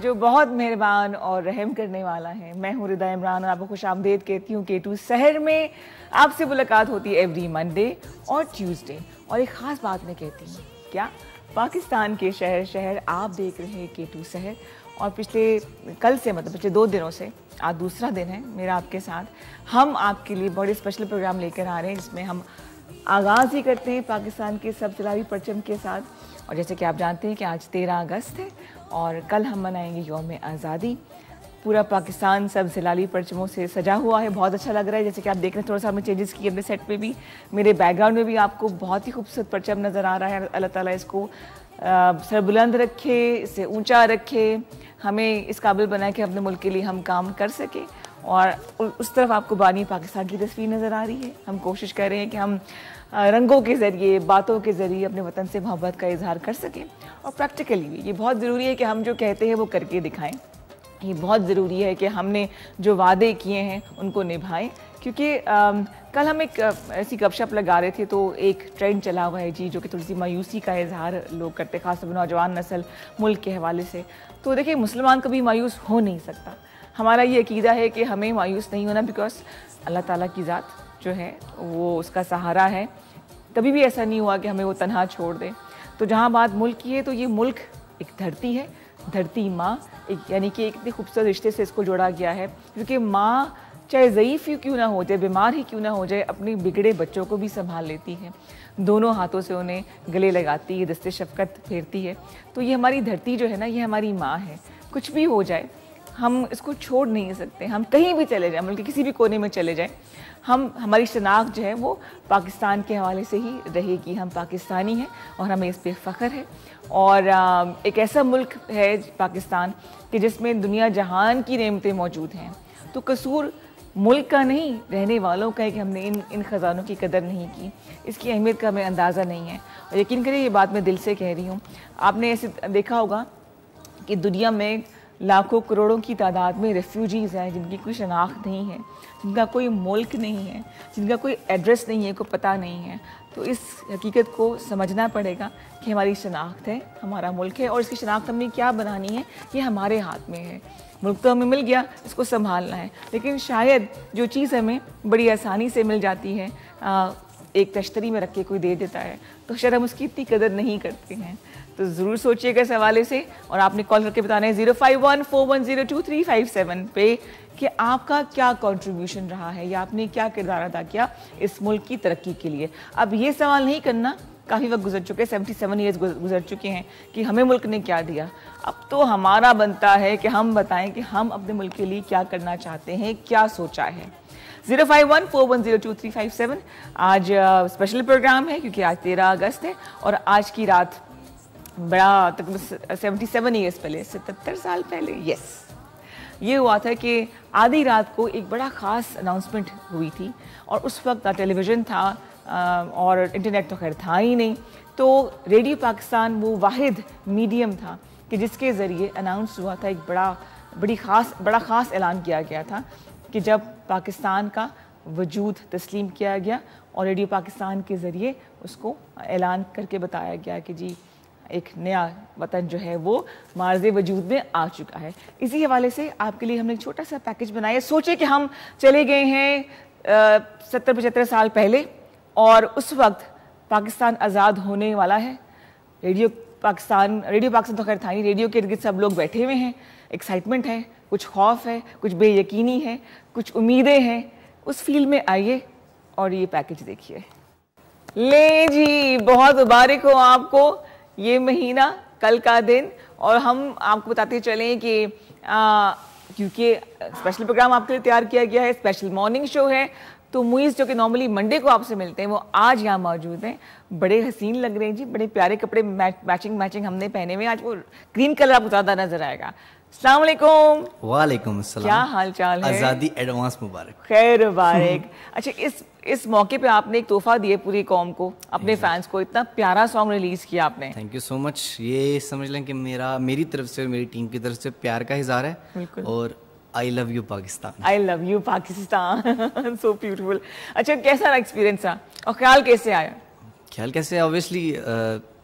जो बहुत मेहरबान और रहम करने वाला है। मैं हूँ रिदा इमरान और आपको खुश आमदेद कहती हूँ K2 शहर में। आपसे मुलाकात होती है एवरी मंडे और ट्यूसडे। और एक ख़ास बात मैं कहती हूँ, क्या पाकिस्तान के शहर शहर आप देख रहे हैं K2 शहर। और कल से मतलब पिछले 2 दिनों से आज दूसरा दिन है मेरा आपके साथ। हम आपके लिए बड़े स्पेशल प्रोग्राम लेकर आ रहे हैं जिसमें हम आगाज़ ही करते हैं पाकिस्तान के सब सिलाई परचम के साथ। और जैसे कि आप जानते हैं कि आज 13 अगस्त है और कल हम मनाएंगे यौम आज़ादी। पूरा पाकिस्तान सब सिलाली परचमों से सजा हुआ है, बहुत अच्छा लग रहा है। जैसे कि आप देख रहे हैं, थोड़ा सा हमने चेंजेस किए अपने सेट पे भी। मेरे बैकग्राउंड में भी आपको बहुत ही खूबसूरत परचम नज़र आ रहा है। अल्लाह ताला इसको सरबुलंद रखे, इसे ऊंचा रखे, हमें इस काबिल बनाए कि अपने मुल्क के लिए हम काम कर सके। और उस तरफ आपको बानी पाकिस्तान की तस्वीर नज़र आ रही है। हम कोशिश कर रहे हैं कि हम रंगों के ज़रिए, बातों के ज़रिए अपने वतन से मोहब्बत का इजहार कर सकें। और प्रैक्टिकली भी ये बहुत ज़रूरी है कि हम जो कहते हैं वो करके दिखाएं। ये बहुत ज़रूरी है कि हमने जो वादे किए हैं उनको निभाएं। क्योंकि कल हम एक ऐसी गपशप लगा रहे थे तो एक ट्रेंड चला हुआ है जी, जो कि थोड़ी सी मायूसी का इजहार लोग करते, खासतौर नौजवान नस्ल मुल्क के हवाले से। तो देखिए, मुसलमान कभी मायूस हो नहीं सकता। हमारा ये अकीदा है कि हमें मायूस नहीं होना, बिकॉज अल्लाह ताला की ज़ात जो है वो उसका सहारा है। कभी भी ऐसा नहीं हुआ कि हमें वो तन्हा छोड़ दे। तो जहाँ बात मुल्क की है, तो ये मुल्क एक धरती है, धरती माँ, यानी कि एक इतने खूबसूरत रिश्ते से इसको जोड़ा गया है। क्योंकि माँ चाहे ज़ईफ़ ही क्यों ना हो जाए, बीमार ही क्यों ना हो जाए, अपने बिगड़े बच्चों को भी संभाल लेती है, दोनों हाथों से उन्हें गले लगाती है, दस्ते शफ़क़त फेरती है। तो ये हमारी धरती जो है ना, ये हमारी माँ है। कुछ भी हो जाए हम इसको छोड़ नहीं सकते। हम कहीं भी चले जाएं, मुल्क के किसी भी कोने में चले जाएं, हमारी शनाख्त जो है वो पाकिस्तान के हवाले से ही रहेगी। हम पाकिस्तानी हैं और हमें इस पर फ़ख्र है। और एक ऐसा मुल्क है पाकिस्तान कि जिसमें दुनिया जहान की नेमतें मौजूद हैं। तो कसूर मुल्क का नहीं, रहने वालों का है कि हमने इन ख़जानों की कदर नहीं की, इसकी अहमियत का हमें अंदाज़ा नहीं है। और यकीन करिए, ये बात मैं दिल से कह रही हूँ। आपने ऐसे देखा होगा कि दुनिया में लाखों करोड़ों की तादाद में रेफ्यूजीज़ हैं जिनकी कोई शनाख्त नहीं है, जिनका कोई मुल्क नहीं है, जिनका कोई एड्रेस नहीं है, कोई पता नहीं है। तो इस हकीकत को समझना पड़ेगा कि हमारी शनाख्त है, हमारा मुल्क है, और इसकी शनाख्त हमने क्या बनानी है ये हमारे हाथ में है। मुल्क तो हमें मिल गया, इसको संभालना है। लेकिन शायद जो चीज़ हमें बड़ी आसानी से मिल जाती है, एक तश्तरी में रख के कोई दे देता है, तो शायद हम उसकी इतनी कदर नहीं करते हैं। तो ज़रूर सोचिएगा इस हवाले से। और आपने कॉल करके बताना है 05141022357 पे कि आपका क्या कंट्रीब्यूशन रहा है या आपने क्या किरदार अदा किया इस मुल्क की तरक्की के लिए। अब ये सवाल नहीं करना, काफ़ी वक्त गुजर चुके, 77 ईयर्स गुजर चुके हैं, कि हमें मुल्क ने क्या दिया। अब तो हमारा बनता है कि हम बताएं कि हम अपने मुल्क के लिए क्या करना चाहते हैं, क्या सोचा है। 05141022357 आज स्पेशल प्रोग्राम है क्योंकि आज 13 अगस्त है और आज की रात बड़ा तकरीबन 77 ईयर्स पहले, 77 साल पहले, यस, ये हुआ था कि आधी रात को एक बड़ा ख़ास अनाउंसमेंट हुई थी। और उस वक्त टेलीविज़न था और इंटरनेट तो खैर था ही नहीं। तो रेडियो पाकिस्तान वो वाहिद मीडियम था कि जिसके ज़रिए अनाउंस हुआ था, एक बड़ा ख़ास ऐलान किया गया था कि जब पाकिस्तान का वजूद तस्लीम किया गया और रेडियो पाकिस्तान के ज़रिए उसको ऐलान करके बताया गया कि जी एक नया वतन जो है वो मार्ज़े वजूद में आ चुका है। इसी हवाले से आपके लिए हमने एक छोटा सा पैकेज बनाया। सोचे कि हम चले गए हैं 70-75 साल पहले और उस वक्त पाकिस्तान आज़ाद होने वाला है। रेडियो पाकिस्तान तो खैर था ही, रेडियो के इर्द सब लोग बैठे हुए हैं, एक्साइटमेंट है, कुछ खौफ है, कुछ बेयकीनी है, कुछ उम्मीदें हैं। उस फील्ड में आइए और ये पैकेज देखिए। ले जी, बहुत मुबारक हो आपको ये महीना, कल का दिन। और हम आपको बताते चलें कि क्योंकि स्पेशल प्रोग्राम आपके लिए तैयार किया गया है, स्पेशल मॉर्निंग शो है, तो मुइज़ जो कि नॉर्मली मंडे को आपसे मिलते हैं वो आज यहाँ मौजूद हैं। बड़े हसीन लग रहे हैं जी, बड़े प्यारे कपड़े मैचिंग हमने पहने हुए। आज वो ग्रीन कलर आपको ज़्यादा नजर आएगा। अस्सलाम वालेकुम। वालेकुम अस्सलाम। क्या हाल चाल है? आज़ादी एडवांस मुबारक। खैर मुबारक। अच्छा, इस मौके पे आपने एक तोहफा दिए पूरी कौम को, अपने फैंस को, इतना प्यारा सॉन्ग रिलीज किया आपने। Thank you so much. ये समझ लें कि मेरी तरफ से, मेरी टीम की तरफ से प्यार का इज़हार है। और I love you Pakistan. I love you Pakistan. So beautiful. अच्छा, कैसा एक्सपीरियंस था और ख्याल कैसे आया? ख्याल कैसे, ऑब्वियसली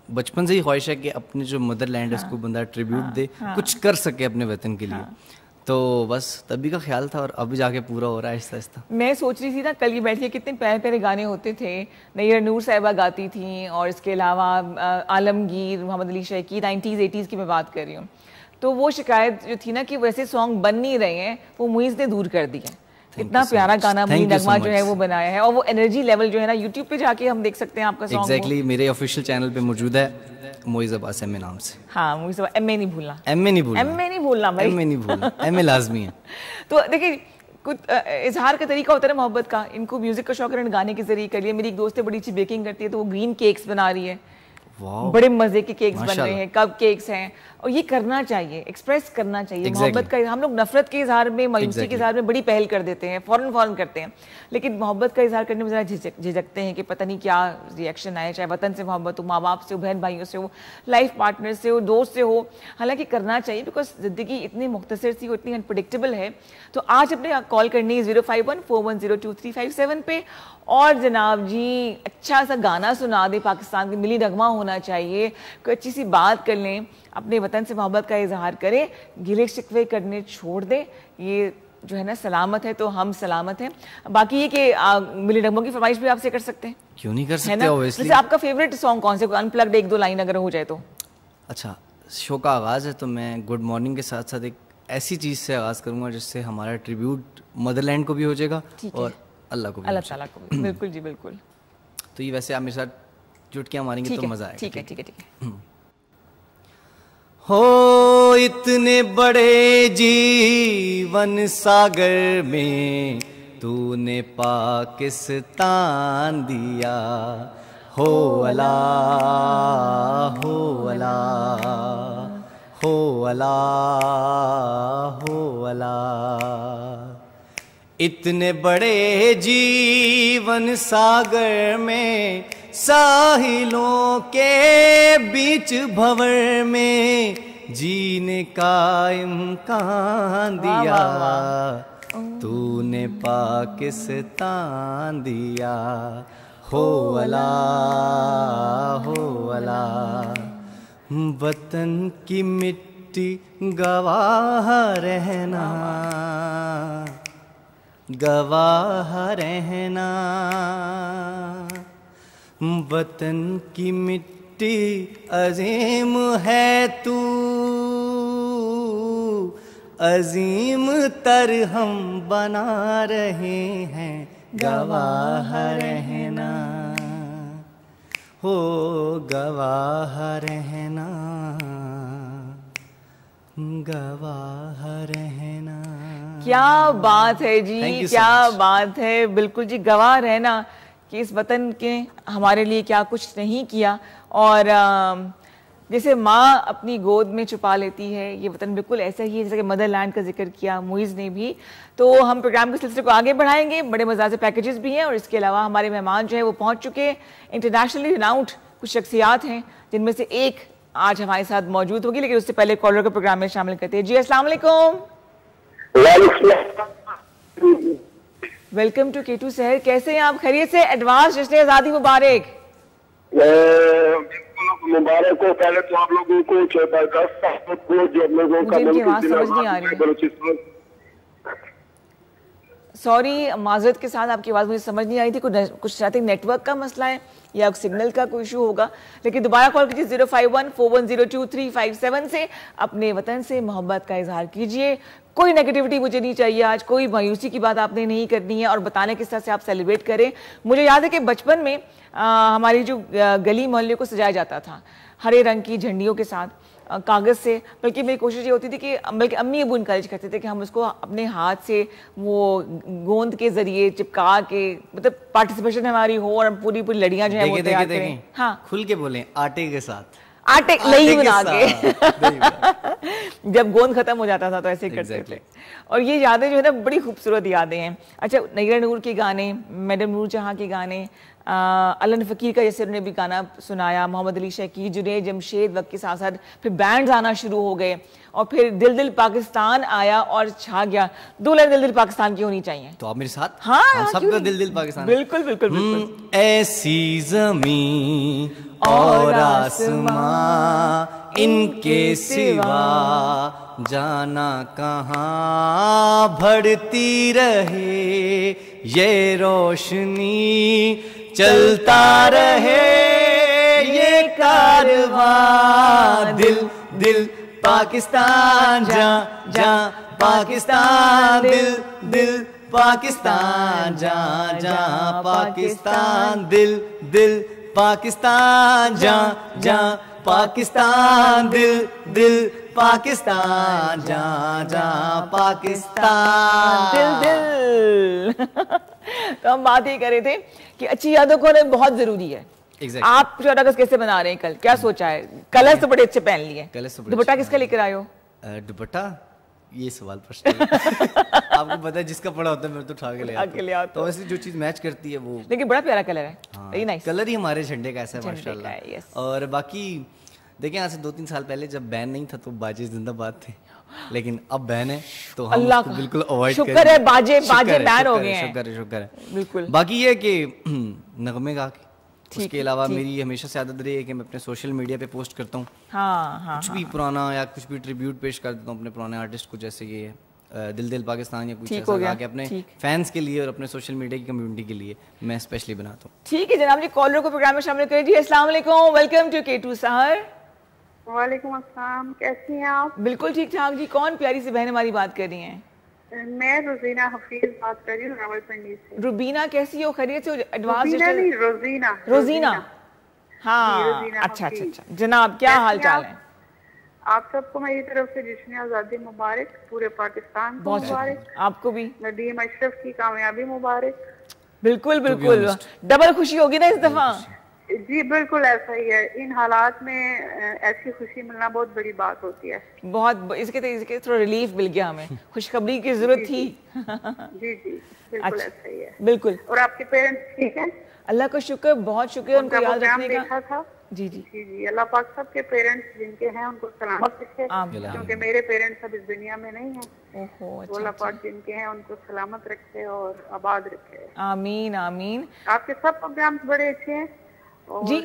बचपन से ही ख्वाहिश है कि अपने जो मदरलैंड है उसको बंदा ट्रिब्यूट दे, कुछ कर सके अपने वतन के लिए। तो बस तभी का ख्याल था और अभी जाके पूरा हो रहा है आहिस्ता आहिस्ता। मैं सोच रही थी ना कल ये बैठ के कितने प्यारे प्यारे गाने होते थे, नैयर नूर साहिबा गाती थी और इसके अलावा आलमगीर, मोहम्मद अली शैकी, 90s 80s की मैं बात कर रही हूँ। तो वो शिकायत जो थी ना कि वैसे सॉन्ग बन नहीं रहे हैं, वो मुइज़ ने दूर कर दिया। इतना प्यारा गाना मुनी नगमा जो है वो बनाया है और वो एनर्जी लेवल जो है ना यूट्यूब पे जाके हम देख सकते हैं आपका सॉन्ग। एग्जैक्टली मेरे ऑफिशियल चैनल पे मौजूद है, मोइज़ अब्बास एम ए नाम से। हाँ मोइज़ अब्बास, एम ए नहीं भूलना, एम ए नहीं भूलना, एम ए नहीं भूलना भाई, एम ए नहीं भूलना, एम ए लाजमी है। तो देखिए कुछ इजहार का तरीका होता है ना मोहब्बत का, इनको म्यूजिक का शौक है, गाने के जरिए कर लिया। मेरी एक दोस्त है बड़ी अच्छी बेकिंग करती है, तो वो ग्रीन केक्स बना रही है, बड़े मजे के केक्स बन रहे हैं, कप केक्स हैं, और ये करना चाहिए, एक्सप्रेस करना चाहिए मोहब्बत का। हम लोग नफरत के इजहार में, मायूसी के इजहार में बड़ी पहल कर देते हैं, फौरन करते हैं, लेकिन मोहब्बत का इजहार करने में ज़रा झिझकते हैं कि पता नहीं क्या रिएक्शन आए, चाहे वतन से मोहब्बत हो, माँ बाप से हो, बहन भाइयों से हो, लाइफ पार्टनर से हो, दोस्त से हो। हालांकि करना चाहिए बिकॉज ज़िंदगी इतनी मुख्तसर सी हो, इतनी अनप्रडिक्टेबल है। तो आज अपने कॉल करनी है 05141022357 पे, और जनाब जी अच्छा सा गाना सुना दे, पाकिस्तान की मिली नगमा होना चाहिए, कोई अच्छी सी बात कर लें, अपने वतन से मोहब्बत का इजहार करें, गिले शिकवे करने छोड़ दें। ये जो है ना सलामत है तो हम सलामत हैं। बाकी ये कि मिली नगमों की फरमाइश भी आपसे कर सकते हैं, क्यों नहीं कर सकते ऑब्वियसली। जैसे आपका फेवरेट सॉन्ग कौन से, अनप्लग्ड एक दो लाइन अगर हो जाए तो। अच्छा, शो का आगाज़ है तो मैं गुड मॉर्निंग के साथ साथ एक ऐसी चीज़ से आगाज़ करूँगा जिससे हमारा ट्रिब्यूट मदरलैंड को भी हो जाएगा और अल्लाह को भी, अल्लाह ताला को भी। बिल्कुल जी बिल्कुल। तो ये वैसे आप मेरे साथ जुटकियाँ मारेंगे तो मज़ा आएगा। ठीक है ठीक है ठीक है। हो इतने बड़े जीवन सागर में तूने पाकिस्तान दिया, हो अला हो अला हो अला हो अला। इतने बड़े जीवन सागर में, साहिलों के बीच भंवर में जीने का इम्कान दिया, तूने पाकिस्तान दिया, हो अला हो अला। वतन की मिट्टी गवाह रहना, गवाह रहना। वतन की मिट्टी अजीम है तू, अजीम तर हम बना रहे हैं, गवाह रहना, हो गवाह रहना, गवाह रहना। क्या बात है जी, क्या बात है। बिल्कुल जी, गवाह रहना कि इस वतन के हमारे लिए क्या कुछ नहीं किया। और जैसे माँ अपनी गोद में छुपा लेती है, ये वतन बिल्कुल ऐसा ही है जैसे कि मदरलैंड का जिक्र किया मुइज़ ने भी। तो हम प्रोग्राम के सिलसिले को आगे बढ़ाएंगे, बड़े मज़ेदार पैकेजेस भी हैं, और इसके अलावा हमारे मेहमान जो है वो पहुंच चुके हैं। इंटरनेशनली रिनाउंड कुछ शख्सियात हैं जिनमें से एक आज हमारे साथ मौजूद होगी, लेकिन उससे पहले कॉलर को प्रोग्राम में शामिल करते हैं। जी अस्सलाम वालेकुम, वेलकम टू K2 सहर। कैसे हैं आप? खैरियत से? एडवांस जश्न आज़ादी मुबारक। मुबारक हो पहले तो आप लोगों को, जो लोगों का समझ नहीं आ रही, सॉरी, माजरत के साथ आपकी आवाज़ मुझे समझ नहीं आ रही थी। कुछ आई थिंक नेटवर्क का मसला है या सिग्नल का कोई इशू होगा, लेकिन दोबारा कॉल कीजिए 05141022357 से। अपने वतन से मोहब्बत का इजहार कीजिए। कोई नेगेटिविटी मुझे नहीं चाहिए आज, कोई मायूसी की बात आपने नहीं करनी है, और बताने किस तरह से आप सेलिब्रेट करें। मुझे याद है कि बचपन में हमारी जो गली मोहल्ले को सजाया जाता था हरे रंग की झंडियों के साथ, कागज़ से, बल्कि मेरी कोशिश ये होती थी कि बल्कि अम्मी अबू इनकरेज करते थे कि हम उसको अपने हाथ से वो गोंद के जरिए चिपका के, मतलब पार्टिसिपेशन हमारी हो और पूरी पूरी लड़ियां जो है वो तैयार करें। हाँ, खुल के बोलें, आटे के साथ, आटे लई बना के जब गोंद खत्म हो जाता था तो ऐसे ही करते थे। और ये यादें जो है ना बड़ी खूबसूरत यादें हैं। अच्छा, नैयर नूर के गाने, मैडम नूर जहाँ के गाने, अलन फ़कीर का जैसे उन्होंने भी गाना सुनाया, मोहम्मद अली शकीर, जुनैद जमशेद, वक्त के साथ साथ फिर बैंड्स आना शुरू हो गए और फिर दिल दिल पाकिस्तान आया और छा गया। दो लाइन दिल दिल पाकिस्तान की होनी चाहिए। तो आप मेरे साथ? हाँ, हम सबका दिल दिल पाकिस्तान। बिल्कुल बिल्कुल बिल्कुल। ऐसी ज़मीं और आसमां इनके सिवा जाना कहाँ, बढ़ती रहे ये रोशनी, चलता रहे ये कारवां, दिल दिल पाकिस्तान जा जा पाकिस्तान, दिल दिल पाकिस्तान जा जा पाकिस्तान, दिल दिल पाकिस्तान जा जा पाकिस्तान, दिल दिल पाकिस्तान जा जा पाकिस्तान, दिल दिल। तो हम बात ये कर रहे थे कि अच्छी यादों को होना बहुत जरूरी है। Exactly. आप 14 अगस्त कैसे बना रहे हैं? कल क्या सोचा है? कलर तो बड़े अच्छे पहन लिए, दुपट्टा किसका लेकर आए हो? दुपट्टा, ये सवाल प्रश्न आपको पता है जिसका पड़ा होता है मैं तो उठा के ले आता हूं। तो वैसे जो चीज मैच करती है वो, लेकिन बड़ा प्यारा कलर है। हाँ, नाइस कलर ही हमारे झंडे का ऐसा है माशाल्लाह। और बाकी देखिए आज से 2-3 साल पहले जब बैन नहीं था तो बाजे जिंदाबाद थे, लेकिन अब बैन है तो हम अल्लाह उसको बिल्कुल अवॉइड करें। शुक्र है बाजे बैन हो गए हैं। शुक्र है बिल्कुल। बाकी ये कि नगमे गा के, उसके अलावा मेरी हमेशा से आदत रही है कि मैं अपने सोशल मीडिया पे पोस्ट करता हूँ कुछ भी पुराना या कुछ भी ट्रिब्यूट पेश कर देता हूँ अपने पुराने आर्टिस्ट को, जैसे ये दिल दिल पाकिस्तान या कुछ ऐसा गा के अपने फैंस के लिए और अपने सोशल मीडिया की कम्युनिटी के लिए मैं स्पेशली बनाता हूँ। ठीक है जनाब जी, कॉलर को प्रोग्राम में शामिल करें। जी अस्सलाम वालेकुम, वेलकम टू K2 सहर। वालेकुम अस्सलाम, कैसी हैं आप? बिल्कुल ठीक ठाक जी। कौन प्यारी सी बहन हमारी बात कर रही हैं? मैं रुबीना हफीज बात कर रही हूँ रावलपिंडी से। रुबीना कैसी हो? खैरियत से? एडवांस रोजीना। रोजीना, हाँ अच्छा अच्छा अच्छा। जनाब क्या हाल चाल है? आप सबको मेरी तरफ से जश्न आज़ादी मुबारक, पूरे पाकिस्तान को मुबारक, आपको भी। नदीम अशरफ की कामयाबी मुबारक। बिल्कुल बिल्कुल, डबल खुशी होगी ना इस दफा। जी बिल्कुल ऐसा ही है, इन हालात में ऐसी खुशी मिलना बहुत बड़ी बात होती है। बहुत इसके थोड़ा रिलीफ मिल गया हमें, खुशखबरी की जरूरत थी। जी जी बिल्कुल ऐसा ही है। बिल्कुल। और आपके पेरेंट्स ठीक हैं? अल्लाह का शुक्र, बहुत शुक्र उनको याद रखने का। देखा था। जी जी जी जी, अल्लाह पाक सबके पेरेंट्स जिनके हैं उनको सलामत रखे, क्योंकि मेरे पेरेंट्स अब इस दुनिया में नहीं हैं। ओहो, अल्लाह पाक जिनके हैं उनको सलामत रखे और आबाद रखे। आमीन आमीन। आपके सब प्रोग्राम्स बड़े अच्छे हैं और जी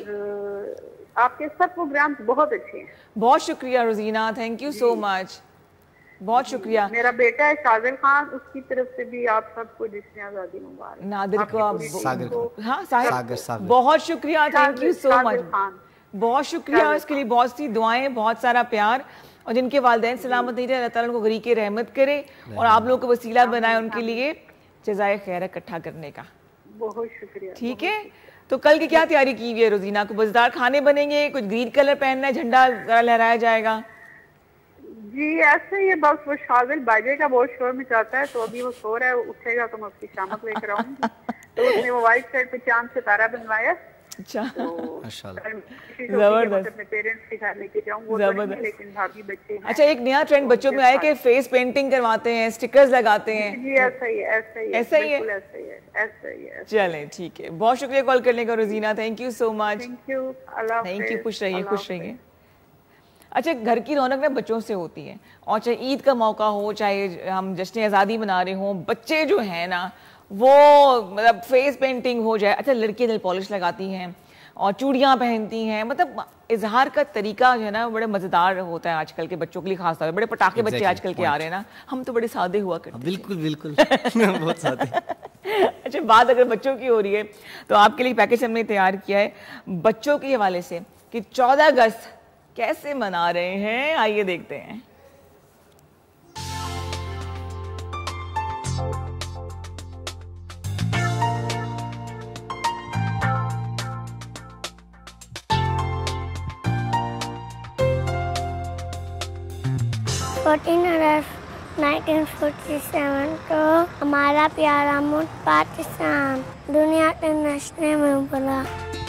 आपके सब प्रोग्राम्स बहुत अच्छे हैं। बहुत शुक्रिया रोजीना, थैंक यू सो मच, बहुत शुक्रिया। मेरा बेटा है शाजिल खान, उसकी तरफ से भी आप सबको जिसने आज़ादी मुबारक। नादिर को आप सागर बहुत शुक्रिया, थैंक यू सो मच, बहुत शुक्रिया इसके लिए। बहुत सी दुआएं, बहुत सारा प्यार, और जिनके वालिदैन सलामत नहीं रहे अल्लाह ताला उनको गरीके रहमत करे और आप लोगों को वसीला बनाए उनके लिए जज़ाए खैर इकट्ठा करने का। बहुत शुक्रिया। ठीक है, तो कल की क्या तैयारी की हुई है रोजीना को? मजेदार खाने बनेंगे, कुछ ग्रीन कलर पहनना है, झंडा लहराया जाएगा? जी ऐसे ही है, बस वो शाजिल बाजे का बहुत शोर मचाता है, तो अभी वो सो रहा है, उठेगा तो मैं उसकी शामत लेकर आऊंगी। तो उसने वो व्हाइट शर्ट पे चांद सितारा बनवाया। अच्छा जबरदस्त। अपने पेरेंट्स के घर लेके जाऊंगा, लेकिन भाभी बच्चे हैं। अच्छा, एक नया ट्रेंड बच्चों में आया कि फेस पेंटिंग करवाते हैं, स्टिकर्स लगाते हैं। जी ऐसा ही है, ऐसा ही है, ऐसा ही है, ऐसा ही है। चले ठीक है, बहुत शुक्रिया कॉल करने का रोजीना, thank you so much. Thank you, अल्लाह हाफ़िज़। थैंक यू, खुश रहिए, खुश रहिए। अच्छा, घर की रौनक ना बच्चों से होती है, और चाहे ईद का मौका हो, चाहे हम जश्न आज़ादी मना रहे हों, बच्चे जो है ना वो मतलब फेस पेंटिंग हो जाए। अच्छा, लड़कियां नेल पॉलिश लगाती हैं और चूड़ियां पहनती हैं, मतलब इजहार का तरीका जो है ना बड़े मजेदार होता है आजकल के बच्चों के लिए, खास तौर पर बड़े पटाखे बच्चे आजकल के आ रहे हैं ना, हम तो बड़े सादे हुआ करते हैं। बिल्कुल बिल्कुल बहुत सादे। अच्छा, बात अगर बच्चों की हो रही है तो आपके लिए पैकेज हमने तैयार किया है बच्चों के हवाले से कि 14 अगस्त कैसे मना रहे हैं, आइए देखते हैं। अगस्त 1947 को हमारा प्यारा मुल्क पाकिस्तान दुनिया के नशे में उभरा।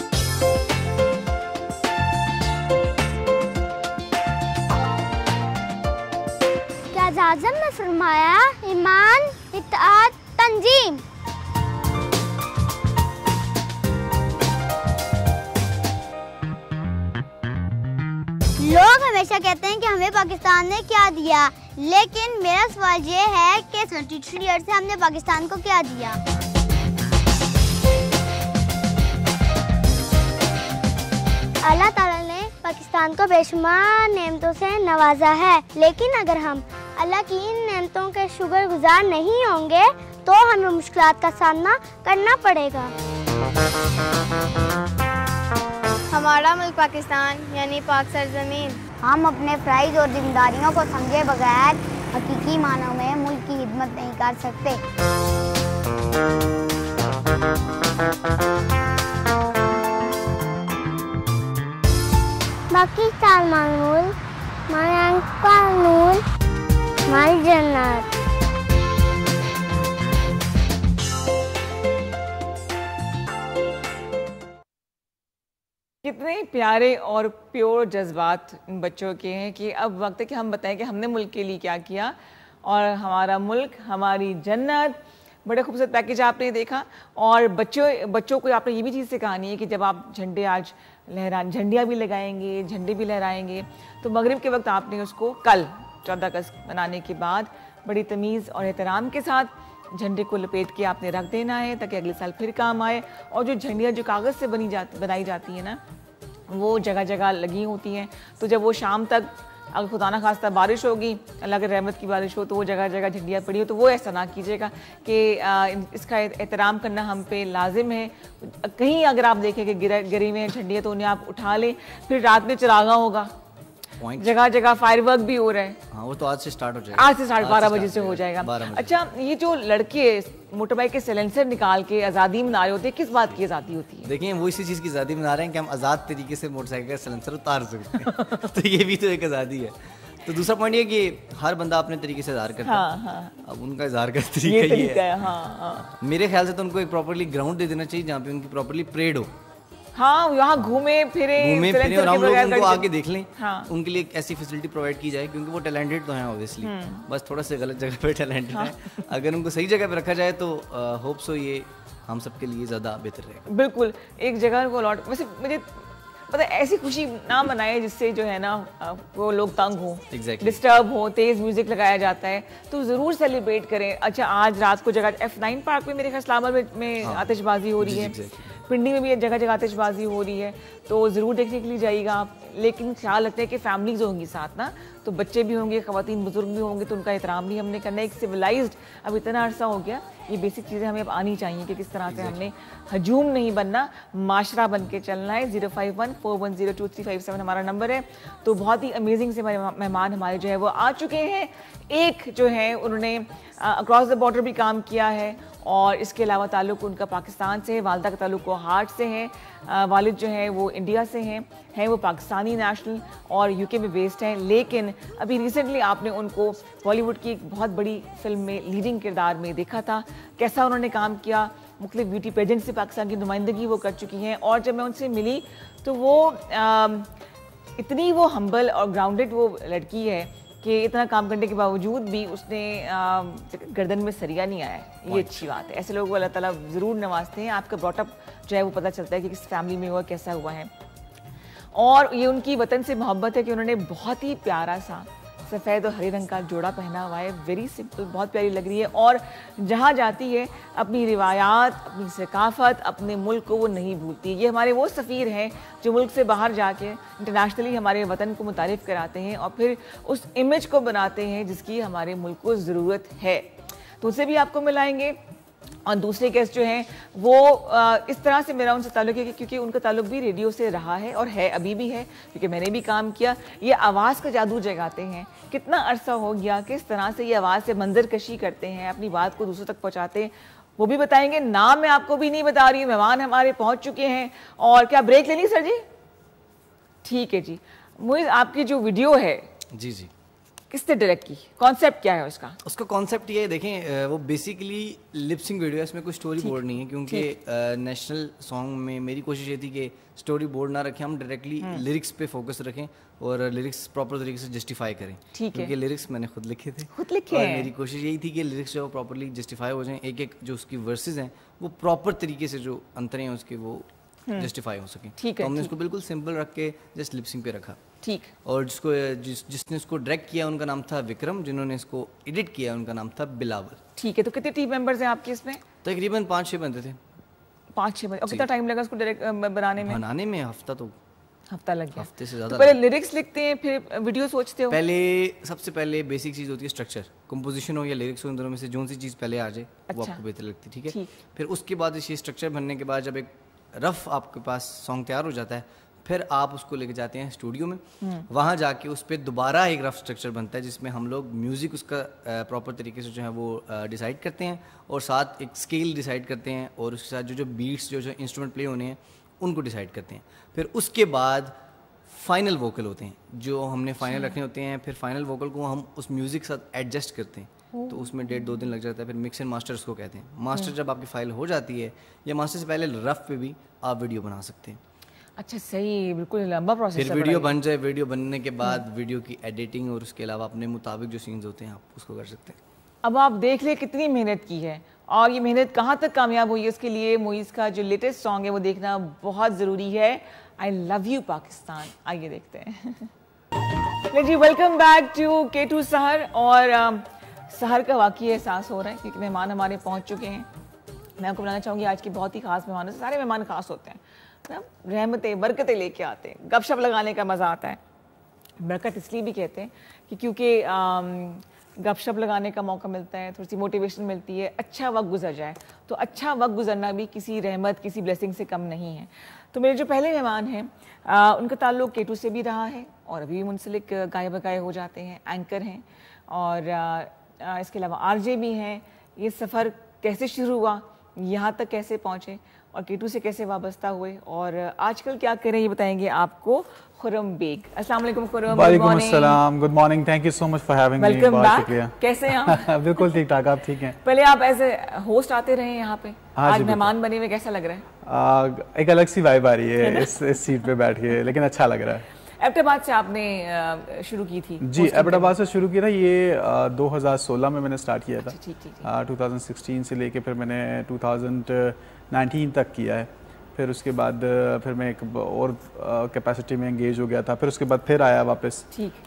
आज़म ने फरमाया, ईमान, इत्तेआत, तंजीम। हमेशा कहते हैं कि हमें पाकिस्तान ने क्या दिया, लेकिन मेरा सवाल ये है कि 23 ईयर से हमने पाकिस्तान को क्या दिया। अल्लाह ताला ने पाकिस्तान को बेशुमार नेमतों से नवाजा है, लेकिन अगर हम अल्लाह की इन नेमतों के शुक्रगुजार नहीं होंगे तो हमें मुश्किलात का सामना करना पड़ेगा। हमारा मुल्क पाकिस्तान यानी पाक सरजमीन, हम अपने फ़राइज़ और जिम्मेदारियों को समझे बगैर हकीकी मानों में मुल्क की खिदमत नहीं कर सकते। पाकिस्तान मालूम, हमारा कानून, हमारी जन्नत। कितने प्यारे और प्योर जज्बात इन बच्चों के हैं कि अब वक्त है कि हम बताएं कि हमने मुल्क के लिए क्या किया और हमारा मुल्क हमारी जन्नत। बड़े खूबसूरत पैकेज आपने देखा और बच्चों को आपने ये भी चीज़ सिखानी है कि जब आप झंडे आज झंडियाँ भी लगाएंगे, झंडे भी लहराएंगे, तो मगरिब के वक्त आपने उसको कल 14 अगस्त मनाने के बाद बड़ी तमीज़ और एहतराम के साथ झंडे को लपेट के आपने रख देना है ताकि अगले साल फिर काम आए। और जो झंडियाँ जो कागज़ से बनाई जाती हैं ना, वो जगह जगह लगी होती हैं, तो जब वो शाम तक अगर खुदा ना खास्ता बारिश होगी, अल्लाह की रहमत की बारिश हो, तो वो जगह जगह झंडियाँ पड़ी हो, तो वो ऐसा ना कीजिएगा कि इसका एहतराम करना हम पे लाजिम है। कहीं अगर आप देखें कि गिरी में झंडियाँ तो उन्हें आप उठा लें। फिर रात में चिरागा होगा, जगह जगह फायरवर्क भी हो रहा है। हाँ, वो तो आज से स्टार्ट हो जाएगा, आज से 12:30 बजे से हो जाएगा। अच्छा, ये जो लड़के मोटरबाइक के सिलेंसर निकाल के आज़ादी मना रहे होते हैं, किस बात की आज़ादी होती है? देखिए, वो इसी चीज़ की आज़ादी मना रहे हैं कि हम आज़ाद तरीके से मोटरसाइकिल का सिलेंसर उतार सकते हैं। तो ये भी तो एक आज़ादी है। तो दूसरा पॉइंट ये कि हर बंदा अपने तरीके से इज़हार करता है। हाँ। अब उनका इज़हार का तरीका ये है। हाँ। मेरे ख्याल से तो उनको एक प्रॉपर्ली ग्राउंड दे देना चाहिए जहाँ पे उनकी प्रॉपर्ली परेड हो। हाँ, यहाँ घूमे फिरे और हम लोग उनको आके देख लें। हाँ। उनके लिए एक ऐसी फैसिलिटी प्रोवाइड की जाए, क्योंकि वो टैलेंटेड तो हैं ऑब्वियसली, बस थोड़ा सा गलत जगह पे टैलेंटेड है। अगर उनको सही जगह पे रखा जाए तो होप सो ये हम सबके लिए ज़्यादा बेहतर रहेगा। बिल्कुल, एक जगह को लौट, वैसे मुझे पता है ऐसी खुशी ना मनाए जिससे जो है ना वो लोग तंग हो, डिस्टर्ब हो, तेज़ म्यूजिक लगाया जाता है, तो ज़रूर सेलिब्रेट करें। अच्छा, आज रात को जगह F9 पार्क में मेरे ख्याल इस्लामाबाद में आतिशबाजी हो रही है, पिंडी में भी जगह जगह आतिशबाजी हो रही है, तो ज़रूर देखने के लिए जाइएगा आप। लेकिन ख्याल रखते हैं कि फैमिलीज होंगी साथ ना, तो बच्चे भी होंगे, ख़वातीन बुजुर्ग भी होंगे, तो उनका एहतराम भी हमने करना है। एक सिविलाइज्ड अब इतना अरसा हो गया, ये बेसिक चीज़ें हमें अब आनी चाहिए कि किस तरह से हमने हजूम नहीं बनना, माशरा बन के चलना है। 05141023557 हमारा नंबर है। तो बहुत ही अमेजिंग से मेहमान हमारे जो है वो आ चुके हैं। एक जो है उन्होंने अक्रॉस द बॉर्डर भी काम किया है और इसके अलावा ताल्लुक़ उनका पाकिस्तान से है, वालदा का ताल्लुक़ वो हार्ट से है, वालिद जो है वो इंडिया से हैं वो पाकिस्तानी नेशनल और यूके में बेस्ड हैं। लेकिन अभी रिसेंटली आपने उनको बॉलीवुड की एक बहुत बड़ी फिल्म में लीडिंग किरदार में देखा था, कैसा उन्होंने काम किया। मुख्तलिफ ब्यूटी पेजेंट से पाकिस्तान की नुमाइंदगी वो कर चुकी हैं और जब मैं उनसे मिली तो वो इतनी वो हम्बल और ग्राउंडेड वो लड़की है कि इतना काम करने के बावजूद भी उसने गर्दन में सरिया नहीं आया। ये अच्छी बात है। ऐसे लोगों को अल्लाह ताला ज़रूर नवाजते हैं। आपका ब्रॉटअप जो है वो पता चलता है कि किस फैमिली में हुआ, कैसा हुआ है। और ये उनकी वतन से मोहब्बत है कि उन्होंने बहुत ही प्यारा सा सफ़ेद और हरे रंग का जोड़ा पहना हुआ है। वेरी सिंपल, बहुत प्यारी लग रही है। और जहाँ जाती है अपनी रिवायात, अपनी सकाफ़त, अपने मुल्क को वो नहीं भूलती। ये हमारे वो सफ़ीर हैं जो मुल्क से बाहर जाके इंटरनेशनली हमारे वतन को मुतारिफ़ कराते हैं और फिर उस इमेज को बनाते हैं जिसकी हमारे मुल्क को ज़रूरत है। तो उसे भी आपको मिलाएंगे। और दूसरे गेस्ट जो हैं वो इस तरह से मेरा उनसे ताल्लुक़ है क्योंकि उनका ताल्लुक़ भी रेडियो से रहा है और है, अभी भी है, क्योंकि मैंने भी काम किया। ये आवाज़ का जादू जगाते हैं। कितना अरसा हो गया, किस तरह से ये आवाज़ से मंजर कशी करते हैं, अपनी बात को दूसरों तक पहुँचाते हैं, वो भी बताएंगे। नाम मैं आपको भी नहीं बता रही हूँ, मेहमान हमारे पहुँच चुके हैं। और क्या ब्रेक ले ली सर जी? ठीक है जी। मुझे आपकी जो वीडियो है जी किसने डायरेक्ट की, कॉन्सेप्ट क्या है उसका? उसका कॉन्सेप्ट ये है, देखें वो बेसिकली लिपसिंग वीडियो है, इसमें कोई स्टोरी बोर्ड नहीं है क्योंकि नेशनल सॉन्ग में मेरी कोशिश ये थी कि स्टोरी बोर्ड ना रखें, हम डायरेक्टली लिरिक्स पे फोकस रखें और लिरिक्स प्रॉपर तरीके से जस्टिफाई करें। क्योंकि लिरिक्स मैंने खुद लिखे थे, और मेरी कोशिश यही थी कि लिरिक्स जो प्रॉपरली जस्टिफाई हो जाएं, एक एक जो उसकी वर्सेज हैं वो प्रॉपर तरीके से जो अंतर हैं उसके वो जस्टिफाई हो सकें। तो हमने उसको बिल्कुल सिंपल रख के जस्ट लिपसिंग पे रखा। ठीक। और जिसने इसको डायरेक्ट किया उनका नाम था विक्रम, जिन्होंने इसको एडिट किया उनका नाम था बिलावल। ठीक है, तो कितने टीम मेंबर्स हैं आपके इसमें? तकरीबन 5-6 बंदे थे। 5-6 बंदे। और कितना टाइम लगा इसको डायरेक्ट बनाने में? हफ्ता लग गया। हफ्ते से ज़्यादा। तो पहले लिरिक्स लिखते हैं फिर वीडियो सोचते हो? सबसे पहले बेसिक चीज़ होती है स्ट्रक्चर, कंपोजिशन हो या लिरिक्स हो, इन दोनों में से जो सी चीज़ पहले आ जाए वो आपको बेहतर लगती है। ठीक है, फिर उसके बाद ये स्ट्रक्चर बनने के बाद जब एक रफ आपके पास सॉन्ग तैयार हो जाता है, फिर आप उसको लेके जाते हैं स्टूडियो में। वहाँ जाके उस पर दोबारा एक रफ स्ट्रक्चर बनता है जिसमें हम लोग म्यूज़िक उसका प्रॉपर तरीके से जो है वो डिसाइड करते हैं और साथ एक स्केल डिसाइड करते हैं और उसके साथ जो बीट्स जो इंस्ट्रूमेंट प्ले होने हैं उनको डिसाइड करते हैं। फिर उसके बाद फाइनल वोकल होते हैं जो हमने फाइनल रखने होते हैं। फिर फाइनल वोकल को हम उस म्यूज़िक के साथ एडजस्ट करते हैं, तो उसमें 1.5-2 दिन लग जाता है। फिर मिक्स एंड मास्टर उसको कहते हैं। मास्टर जब आपकी फाइल हो जाती है या मास्टर से पहले रफ पे भी आप वीडियो बना सकते हैं। अच्छा, सही, बिल्कुल लंबा प्रोसेस है। फिर वीडियो बन जाए, वीडियो बनने के बाद वीडियो की एडिटिंग और उसके अलावा अपने मुताबिक जो सीन्स होते हैं आप उसको कर सकते हैं। अब आप देख ले कितनी मेहनत की है और ये मेहनत कहाँ तक कामयाब हुई है, उसके लिए मोइज़ का जो लेटेस्ट सॉन्ग है वो देखना बहुत ज़रूरी है। आई लव यू पाकिस्तान, आइए देखते हैं। जी, वेलकम बैक टू K2 सहर। और सहर का वाकई एहसास हो रहा है क्योंकि मेहमान हमारे पहुंच चुके हैं। मैं आपको बताना चाहूँगी आज की बहुत ही खास मेहमान, सारे मेहमान खास होते हैं ना, रहमतें बरकतें लेके आते हैं, गपशप लगाने का मज़ा आता है। बरकत इसलिए भी कहते हैं कि क्योंकि गपशप लगाने का मौका मिलता है, थोड़ी सी मोटिवेशन मिलती है, अच्छा वक्त गुजर जाए। तो अच्छा वक्त गुजरना भी किसी रहमत, किसी ब्लेसिंग से कम नहीं है। तो मेरे जो पहले मेहमान हैं उनका ताल्लुक K2 से भी रहा है और अभी भी मुंसलिक गाए बगाए हो जाते हैं, एंकर हैं और इसके अलावा RJ भी हैं। ये सफ़र कैसे शुरू हुआ, यहाँ तक कैसे पहुँचे और K2 से कैसे वाबस्ता हुए और आजकल क्या करें ये बताएंगे आपको खुर्रम बेग। अस्सलाम वालेकुम खुर्रम। वालेकुम अस्सलाम, good morning, thank you so much for having me. Welcome back. कैसे हैं आप? बिल्कुल ठीक ठाक, आप ठीक हैं? पहले आप एज ए होस्ट आते रहे यहाँ पे, आज मेहमान बने हुए कैसा लग रहा है? एक अलग सी वाइब आ रही है इस सीट पे बैठ के, लेकिन अच्छा लग रहा है। एबटाबाद से आपने शुरू की थी? जी, एबटाबाद से शुरू किया था। ये 2016 में मैंने स्टार्ट किया था। 2016 से लेके फिर मैंने 2019 तक किया है। फिर उसके बाद फिर मैं एक और कैपेसिटी में एंगेज हो गया था। फिर उसके बाद फिर आया वापस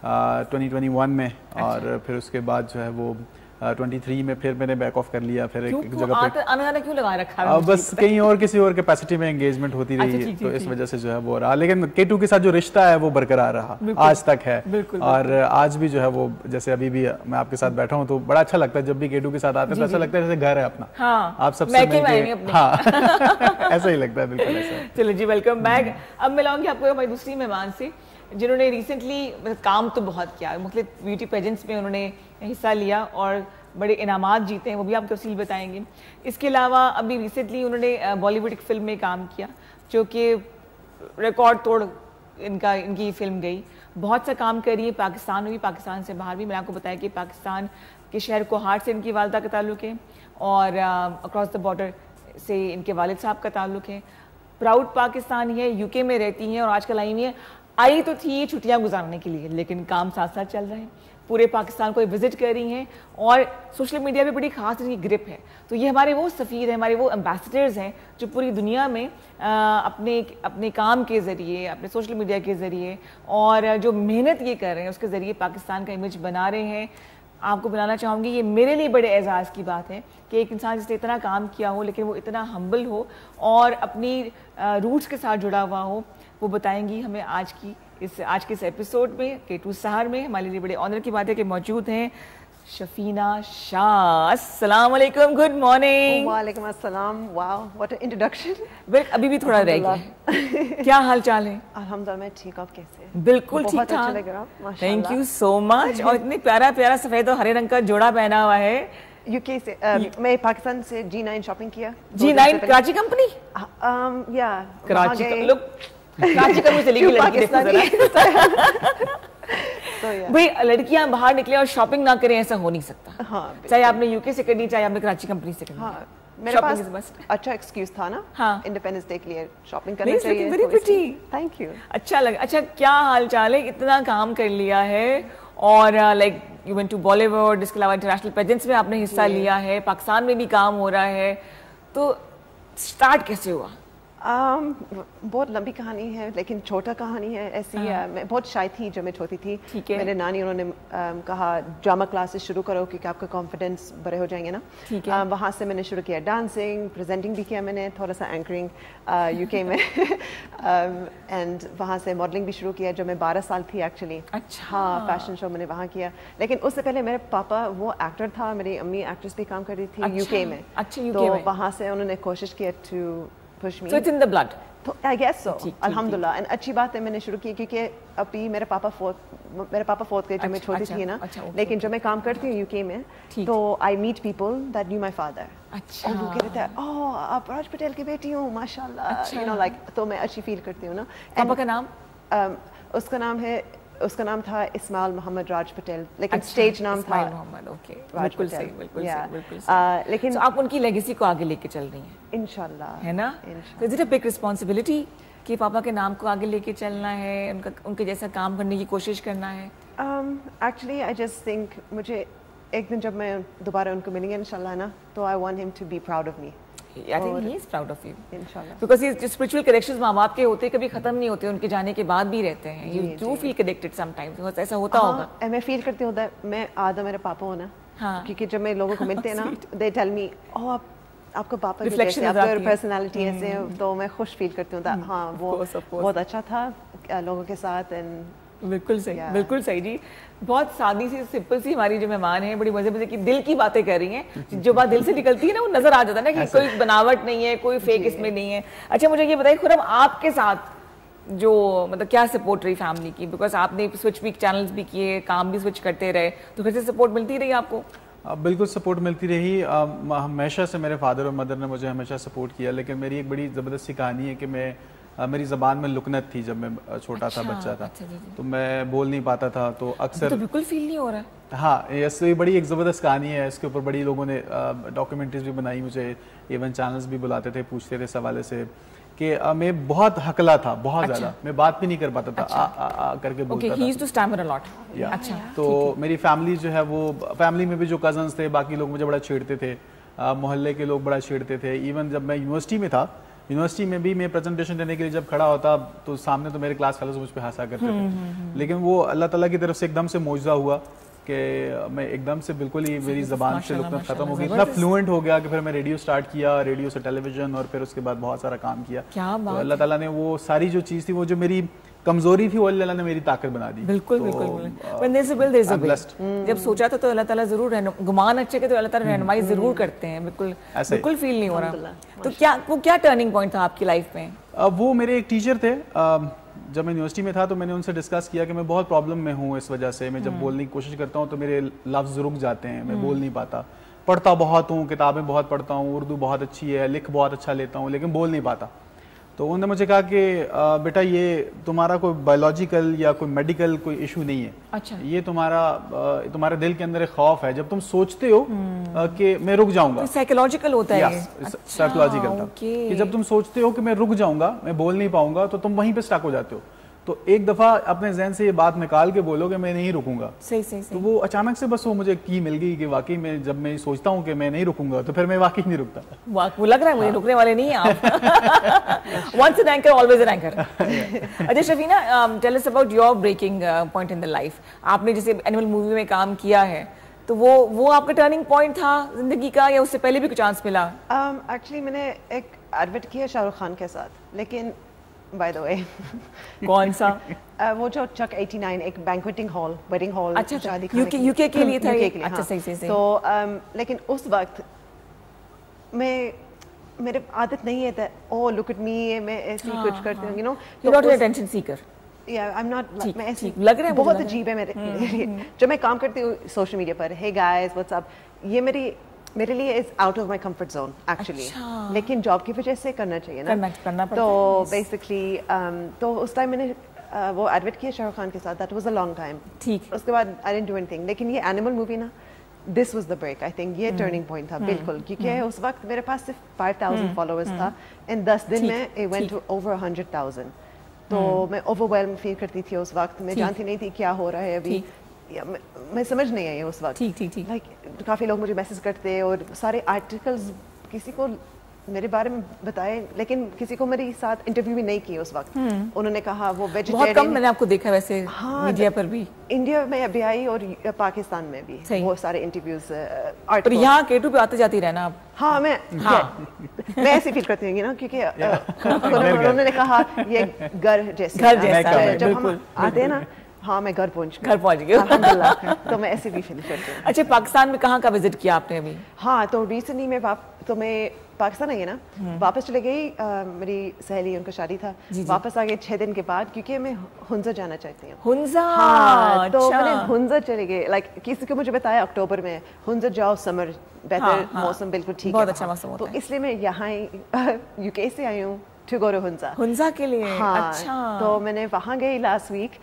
2021 में और फिर उसके बाद जो है वो 23 में फिर मैंने बैक ऑफ कर लिया। फिर एक जगह पे आना क्यों लगा रखा है? बस कहीं और किसी और कैपेसिटी में एंगेजमेंट होती रही, तो इस वजह से जो है वो रहा। लेकिन K2 के साथ जो रिश्ता है वो बरकरार रहा, आज तक है। और आज भी जो है वो, जैसे अभी भी मैं आपके साथ बैठा हूँ तो बड़ा अच्छा लगता है। जब भी K2 के साथ आते हैं तो ऐसा लगता है जैसे घर है अपना। हाँ, आप सबसे मिलके, हाँ ऐसा ही लगता है, बिल्कुल ऐसा। चलो जी, वेलकम बैक। अब मिलाऊंगी आपको हमारी दूसरी मेहमान से जिन्होंने रिसेंटली काम तो बहुत किया, मतलब ब्यूटी पेजेंट्स में उन्होंने हिस्सा लिया और बड़े इनामात जीते हैं, वो भी आप तफसील बताएंगे। इसके अलावा अभी रिसेंटली उन्होंने बॉलीवुड एक फिल्म में काम किया जो कि रिकॉर्ड तोड़ इनकी फिल्म गई। बहुत सा काम कर रही है पाकिस्तान में भी, पाकिस्तान से बाहर भी। मैंने आपको बताया कि पाकिस्तान के शहर कोहाट से इनकी वालदा का ताल्लुक़ है और अक्रॉस द बॉर्डर से इनके वालिद साहब का ताल्लुक़ है। प्राउड पाकिस्तानी है, UK में रहती हैं और आजकल आई तो थी छुट्टियाँ गुजारने के लिए, लेकिन काम साथ साथ चल रहे हैं। पूरे पाकिस्तान को विजिट कर रही हैं और सोशल मीडिया पे बड़ी खास इनकी ग्रिप है। तो ये हमारे वो सफ़ीर हैं, हमारे वो एम्बेसडर्स हैं जो पूरी दुनिया में अपने काम के ज़रिए, अपने सोशल मीडिया के ज़रिए और जो मेहनत ये कर रहे हैं उसके ज़रिए पाकिस्तान का इमेज बना रहे हैं। आपको बनाना चाहूँगी, ये मेरे लिए बड़े एजाज़ की बात है कि एक इंसान जिसने इतना काम किया हो लेकिन वो इतना हम्बल हो और अपनी रूट्स के साथ जुड़ा हुआ हो। वो बताएंगी हमें आज के इस एपिसोड में K2 सहर में। हमारे लिए बड़े ऑनर की बात है कि मौजूद हैं शफीना शाह। अस्सलाम वालेकुम, गुड मॉर्निंग। वालेकुम अस्सलाम। Wow, what an introduction. Well, अभी भी थोड़ा रह गया। क्या हाल चाल है? अल्हम्दुलिल्लाह, मैं ठीक। आप कैसे? बिल्कुल ठीक ठाक, अच्छा लग रहा, माशाल्लाह। Thank you so much. और इतने प्यारा प्यारा सफेद और हरे रंग का जोड़ा पहना हुआ है। UK से मैं पाकिस्तान से G9 शॉपिंग किया। G9 Karachi company? या कराची लोग कराची कंपनी चली गई लड़की, देखो जरा। भाई लड़कियां बाहर निकले और शॉपिंग ना करें, ऐसा हो नहीं सकता। हाँ, चाहे आपने UK से करनी, चाहे आपने कराची कंपनी से करनी। हाँ, मेरे पास अच्छा एक्सक्यूज था ना। हाँ, इंडिपेंडेंस डे के लिए शॉपिंग करनी चाहिए। Very pretty, thank you. अच्छा लगा। अच्छा, क्या हाल चाल है? इतना काम कर लिया है और like you went to Bollywood, इसके अलावा इंटरनेशनल पेजेंट्स में आपने हिस्सा लिया है, पाकिस्तान में भी काम हो रहा है, तो स्टार्ट कैसे हुआ? बहुत लंबी कहानी है लेकिन छोटा कहानी है ऐसी। मैं बहुत शाय थी जब मैं छोटी थी। मेरे नानी उन्होंने कहा ड्रामा क्लासेस शुरू करो क्योंकि आपका कॉन्फिडेंस बड़े हो जाएंगे ना। वहाँ से मैंने शुरू किया डांसिंग, प्रेजेंटिंग भी किया मैंने, थोड़ा सा एंकरिंग यूके में एंड वहाँ से मॉडलिंग भी शुरू किया जब मैं 12 साल थी एक्चुअली। अच्छा। हाँ, फैशन शो मैंने वहाँ किया। लेकिन उससे पहले मेरे पापा वो एक्टर था, मेरी अम्मी एक्ट्रेस भी काम कर रही थी यूके में। अच्छा, तो वहाँ से उन्होंने कोशिश किया to push me. So it's in the blood. तो I guess so. अल्हम्दुलिल्लाह। एंड अच्छी बात है मैंने शुरू की क्योंकि अभी मेरे पापा फोर्थ गए जब मैं छोटी थी ना। लेकिन जब मैं काम करती हूँ यूके में तो I meet people that knew my father. अच्छा। और वो कहते हैं ओह आप राज पटेल की बेटी हो माशाल्लाह, यू नो लाइक। तो मैं अच्छी फील करती हूँ ना। पापा का नाम? उसका नाम था इस्माइल मोहम्मद राज पटेल, लेकिन स्टेज नाम था मोहम्मद। ओके, बिल्कुल सही, बिल्कुल सही। लेकिन आप उनकी लेगेसी को आगे लेके चल रही हैं इंशाल्लाह, है ना? तो is it a big responsibility कि पापा के नाम को आगे लेके चलना है, उनके जैसा काम करने की कोशिश करना है? एक्चुअली आई जस्ट थिंक मुझे एक दिन जब मैं दोबारा उनको मिलेंगे इंशाल्लाह ना, तो I want him to be proud of me. I think he is proud of you. Inshallah. Because his spiritual connections माँ बाप के होते कभी खत्म नहीं होते, उनके जाने के बाद भी रहते हैं. You do feel connected sometimes. ऐसा होता होगा. मैं फील करती हूँ मैं आधा मेरे पापा हो ना, क्योंकि जब मैं लोगों को मिलते हैं ना, they tell me, oh आपको पापा की जैसे आपका पर्सनालिटी ऐसे है, तो मैं खुश फील करती हूँ। हाँ वो बहुत अच्छा था लोगों के साथ। एंड बिल्कुल सही, बिल्कुल सही जी। बहुत सादी सी सिंपल सी हमारी जो मेहमान है, बड़ी मजे की दिल की बातें कर रही हैं। जो बात दिल से निकलती है ना वो नजर आ जाता है ना कि कोई बनावट नहीं है, कोई फेक इसमें नहीं है। अच्छा मुझे ये बताइए खुरम, आपके साथ जो मतलब क्या सपोर्ट रही फैमिली की? बिकॉज आपने स्विच भी चैनल्स भी किए, काम भी स्विच करते रहे, तो कैसे सपोर्ट मिलती रही आपको? बिल्कुल सपोर्ट मिलती रही। हमेशा से मेरे फादर और मदर ने मुझे हमेशा सपोर्ट किया। लेकिन मेरी एक बड़ी ज़बरदस्त सी कहानी है कि मेरी ज़बान में लुकनत थी जब मैं छोटा था, बच्चा था। तो मैं बोल नहीं पाता था, तो अक्सर तो बिल्कुल फील नहीं हो रहा। हाँ, ये बड़ी एक ज़बरदस्त कहानी है। इसके ऊपर बड़ी लोगों ने डॉक्यूमेंट्रीज भी बनाई, मुझे इवन चैनल्स भी बुलाते थे, पूछते थे इस हवाले से कि मैं बहुत हकला था, बहुत ज़्यादा। मैं बात भी नहीं कर पाता था, करके बोलता था। he used to stammer a lot. अच्छा। तो मेरी फैमिली जो है वो, फैमिली में भी जो कजन्स थे, बाकी लोग मुझे बड़ा छेड़ते थे, मोहल्ले के लोग बड़ा छेड़ते थे। इवन जब मैं यूनिवर्सिटी में था, यूनिवर्सिटी में भी मैं प्रेजेंटेशन देने के लिए जब खड़ा होता तो सामने तो मेरे क्लास फेलोज मुझ पे हंसा करते थे। लेकिन वो अल्लाह ताला की तरफ से एकदम से मौजज़ा हुआ कि मैं एकदम से बिल्कुल ही मेरी ज़बान से लुकनत खत्म हो गई, इतना फ्लुएंट हो गया कि फिर मैं रेडियो स्टार्ट किया, रेडियो से टेलीविजन, और फिर उसके बाद बहुत सारा काम किया। तो अल्लाह ताला ने वो सारी जो चीज़ थी, वो जो मेरी कमजोरी थी, वो अल्लाह ने मेरी ताकत बना दी। बिल्कुल बिल्कुल। When there's a will, there's a way. जब सोचा था तो अल्लाह ताला जरूर गुमान अच्छे के तो अल्लाह ताला रहनुमाई जरूर करते हैं। बिल्कुल बिल्कुल फील नहीं हो रहा। तो क्या टर्निंग पॉइंट था आपकी लाइफ में? वो मेरे एक टीचर थे, जब मैं यूनिवर्सिटी में था तो मैंने उनसे डिस्कस किया कि मैं बहुत प्रॉब्लम में हूँ इस वजह से। मैं जब बोलने की कोशिश करता हूँ तो मेरे लफ्ज़ रुक जाते हैं, मैं बोल नहीं पाता। पढ़ता बहुत हूँ, किताबें बहुत पढ़ता हूँ, उर्दू बहुत अच्छी है, लिख बहुत अच्छा लेता हूँ, लेकिन बोल नहीं पाता। तो उन्होंने मुझे कहा कि बेटा ये तुम्हारा कोई बायोलॉजिकल या कोई मेडिकल कोई इशू नहीं है। अच्छा। ये तुम्हारे दिल के अंदर एक खौफ है। जब तुम सोचते हो कि मैं रुक जाऊंगा, साइकोलॉजिकल होता है। साइकोलॉजिकल था कि जब तुम सोचते हो कि मैं रुक जाऊंगा, मैं बोल नहीं पाऊंगा, तो तुम वहीं पे स्टक हो जाते हो। तो एक दफा अपने जहन से ये बात निकाल के बोलो कि मैं नहीं रुकूंगा। सही। तो वो अचानक से बस वो मुझे की मिल गई कि वाकई में जब मैं सोचता हूँ कि मैं नहीं रुकूंगा तो फिर मैं वाकई नहीं रुकता। वो लग रहा है मुझे रुकने वाले नहीं हैं आप। Once an anchor, always an anchor. अच्छा शफीना, tell us about your breaking point in the life. आपने जैसे एनिमल मूवी में काम किया है, तो वो आपका टर्निंग पॉइंट था जिंदगी का, या उससे पहले भी कुछ चांस मिला? एक्चुअली मैंने एक एडवर्ट किया शाहरुख खान के साथ, लेकिन बाय द वे कौन सा? वो जो चक 89, एक बैंक्वेटिंग हॉल, वेडिंग हॉल। अच्छा, यूके के लिए था। अच्छा सही। तो लेकिन उस वक्त मेरे आदत नहीं है ओ लुक एट मी, मैं ऐसे ही कुछ करती हूँ, you know, you not attention seeker. Yeah, I'm not, मैं ऐसी लग रहा है, बहुत अजीब है मेरे लिए। जब मैं काम करती हूँ सोशल मीडिया पर, हे गाइस व्हाट्स अप, ये मेरे लिए is out of my comfort zone actually. लेकिन जॉब की वजह से करना चाहिए ना, करना पड़ता तो बेसिकली तो उस टाइम मैंने वो एडवर्ट किया शाहरुख खान के साथ, that was a long time. ठीक। उसके बाद आई डिडंट डू एनीथिंग। लेकिन ये एनिमल मूवी ना, this was the break, I think ये टर्निंग पॉइंट था बिल्कुल, क्योंकि उस वक्त मेरे पास सिर्फ 5000 फॉलोअर्स था, इन 10 दिन में इट वेंट टू ओवर 100,000। तो मैं ओवरवेल्म फील करती थी उस वक्त। मैं जानती नहीं थी क्या हो रहा है अभी, मैं समझ नहीं आई उस वक्त। ठीक। लाइक काफ़ी लोग मुझे मैसेज करते और सारे आर्टिकल्स किसी को मेरे बारे में बताए, लेकिन किसी को मेरे साथ इंटरव्यू भी नहीं की उस वक्त। उन्होंने कहा वो वेजिटेरियन, बहुत कम मैंने आपको देखा वैसे मीडिया पर भी। इंडिया में अभी आई और पाकिस्तान में भी बहुत सारे इंटरव्यूज। और यहाँ केटू पे आते जाती रहना आप? हाँ, मैं ऐसे फील करती हूँ ना, क्योंकि उन्होंने कहा ये घर जैसे जब हम आते हैं ना, हाँ मैं घर पहुंच गई अल्हम्दुलिल्लाह। तो मैं ऐसे भी फील करती हूँ। अच्छा, पाकिस्तान में कहाँ का विजिट किया आपने अभी? हाँ, तो रिसेंटली मैं पाकिस्तान आई ना, वापस चले गई। मेरी सहेली, उनका शादी था, वापस आ गए 6 दिन के बाद, क्योंकि मैं हुंजा जाना चाहती हूँ। हुंजा? हाँ, तो मैंने हुंजा चले गए। लाइक किसी को मुझे बताया अक्टूबर में हुंजा जाओ, समर बेहतर मौसम बिल्कुल ठीक है, बहुत अच्छा मौसम होता है। तो इसलिए मैं यहाँ यूके से आई हूँ टू गो टू हुंजा के लिए। हाँ, अच्छा। तो मैंने वहाँ गई लास्ट वीक।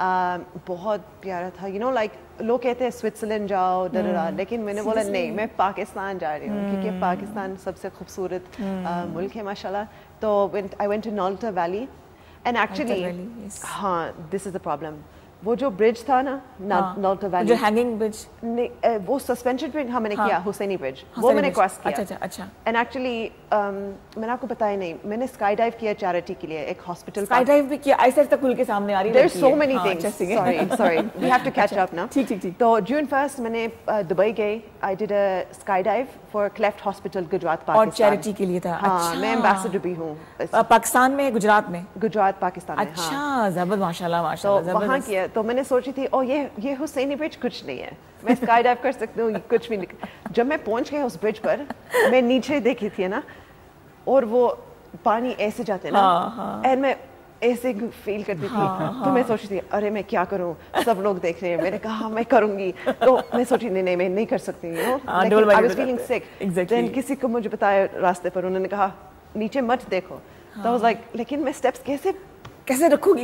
बहुत प्यारा था। यू नो लाइक लोग कहते हैं स्विट्जरलैंड जाओ लेकिन मैंने बोला नहीं, मैं पाकिस्तान जा रही हूँ, क्योंकि पाकिस्तान सबसे खूबसूरत मुल्क है माशाल्लाह। तो I went to Naltar valley and actually हाँ, दिस इज द प्रॉब्लम। वो जो ब्रिज था ना, नॉल्टा वैली, जो हैंगिंग ब्रिज, वो सस्पेंशन ब्रिज मैंने किया, हुसैनी ब्रिज, वो मैंने क्रॉस किया। अच्छा। एंड एक्चुअली मैंने आपको बताया नहीं, मैंने स्काई डाइव किया चैरिटी के लिए, एक हॉस्पिटल। स्काई डाइव भी किया? ऐसे तक खुल के सामने आ रही है। There's so many things. Sorry, we have to catch up now. ठीक। तो June 1st मैंने दुबई गई। I did a skydive for Cleft Hospital, Gujarat, Pakistan. और चैरिटी के लिए था? हाँ, मैं एम्बेसडर भी हूँ। पाकिस्तान में, गुजरात में? गुजरात, पाकिस्तान में। अच्छा, जबरदस्त, माशाल्लाह। तो वहाँ किया। तो मैंने सोची थी ये हुसैनी ब्रिज कुछ नहीं है, मैं स्काई डाइव कर सकती हूँ, कुछ भी नहीं। जब मैं पहुंच गई उस ब्रिज पर, मैं नीचे देखी थी ना, और वो पानी ऐसे जाते ना, और मैं ऐसे फील करती थी। तो मैं सोची थी अरे मैं क्या करूँ, सब लोग देख रहे हैं। मैंने कहा मैं करूँगी। तो मैं सोची नहीं मैं नहीं कर सकती, you know, I was feeling sick. Then किसी को मुझे बताया रास्ते पर, उन्होंने कहा नीचे मत देखो। तो आई वाज लाइक लेकिन मैं स्टेप्स कैसे रखूंगी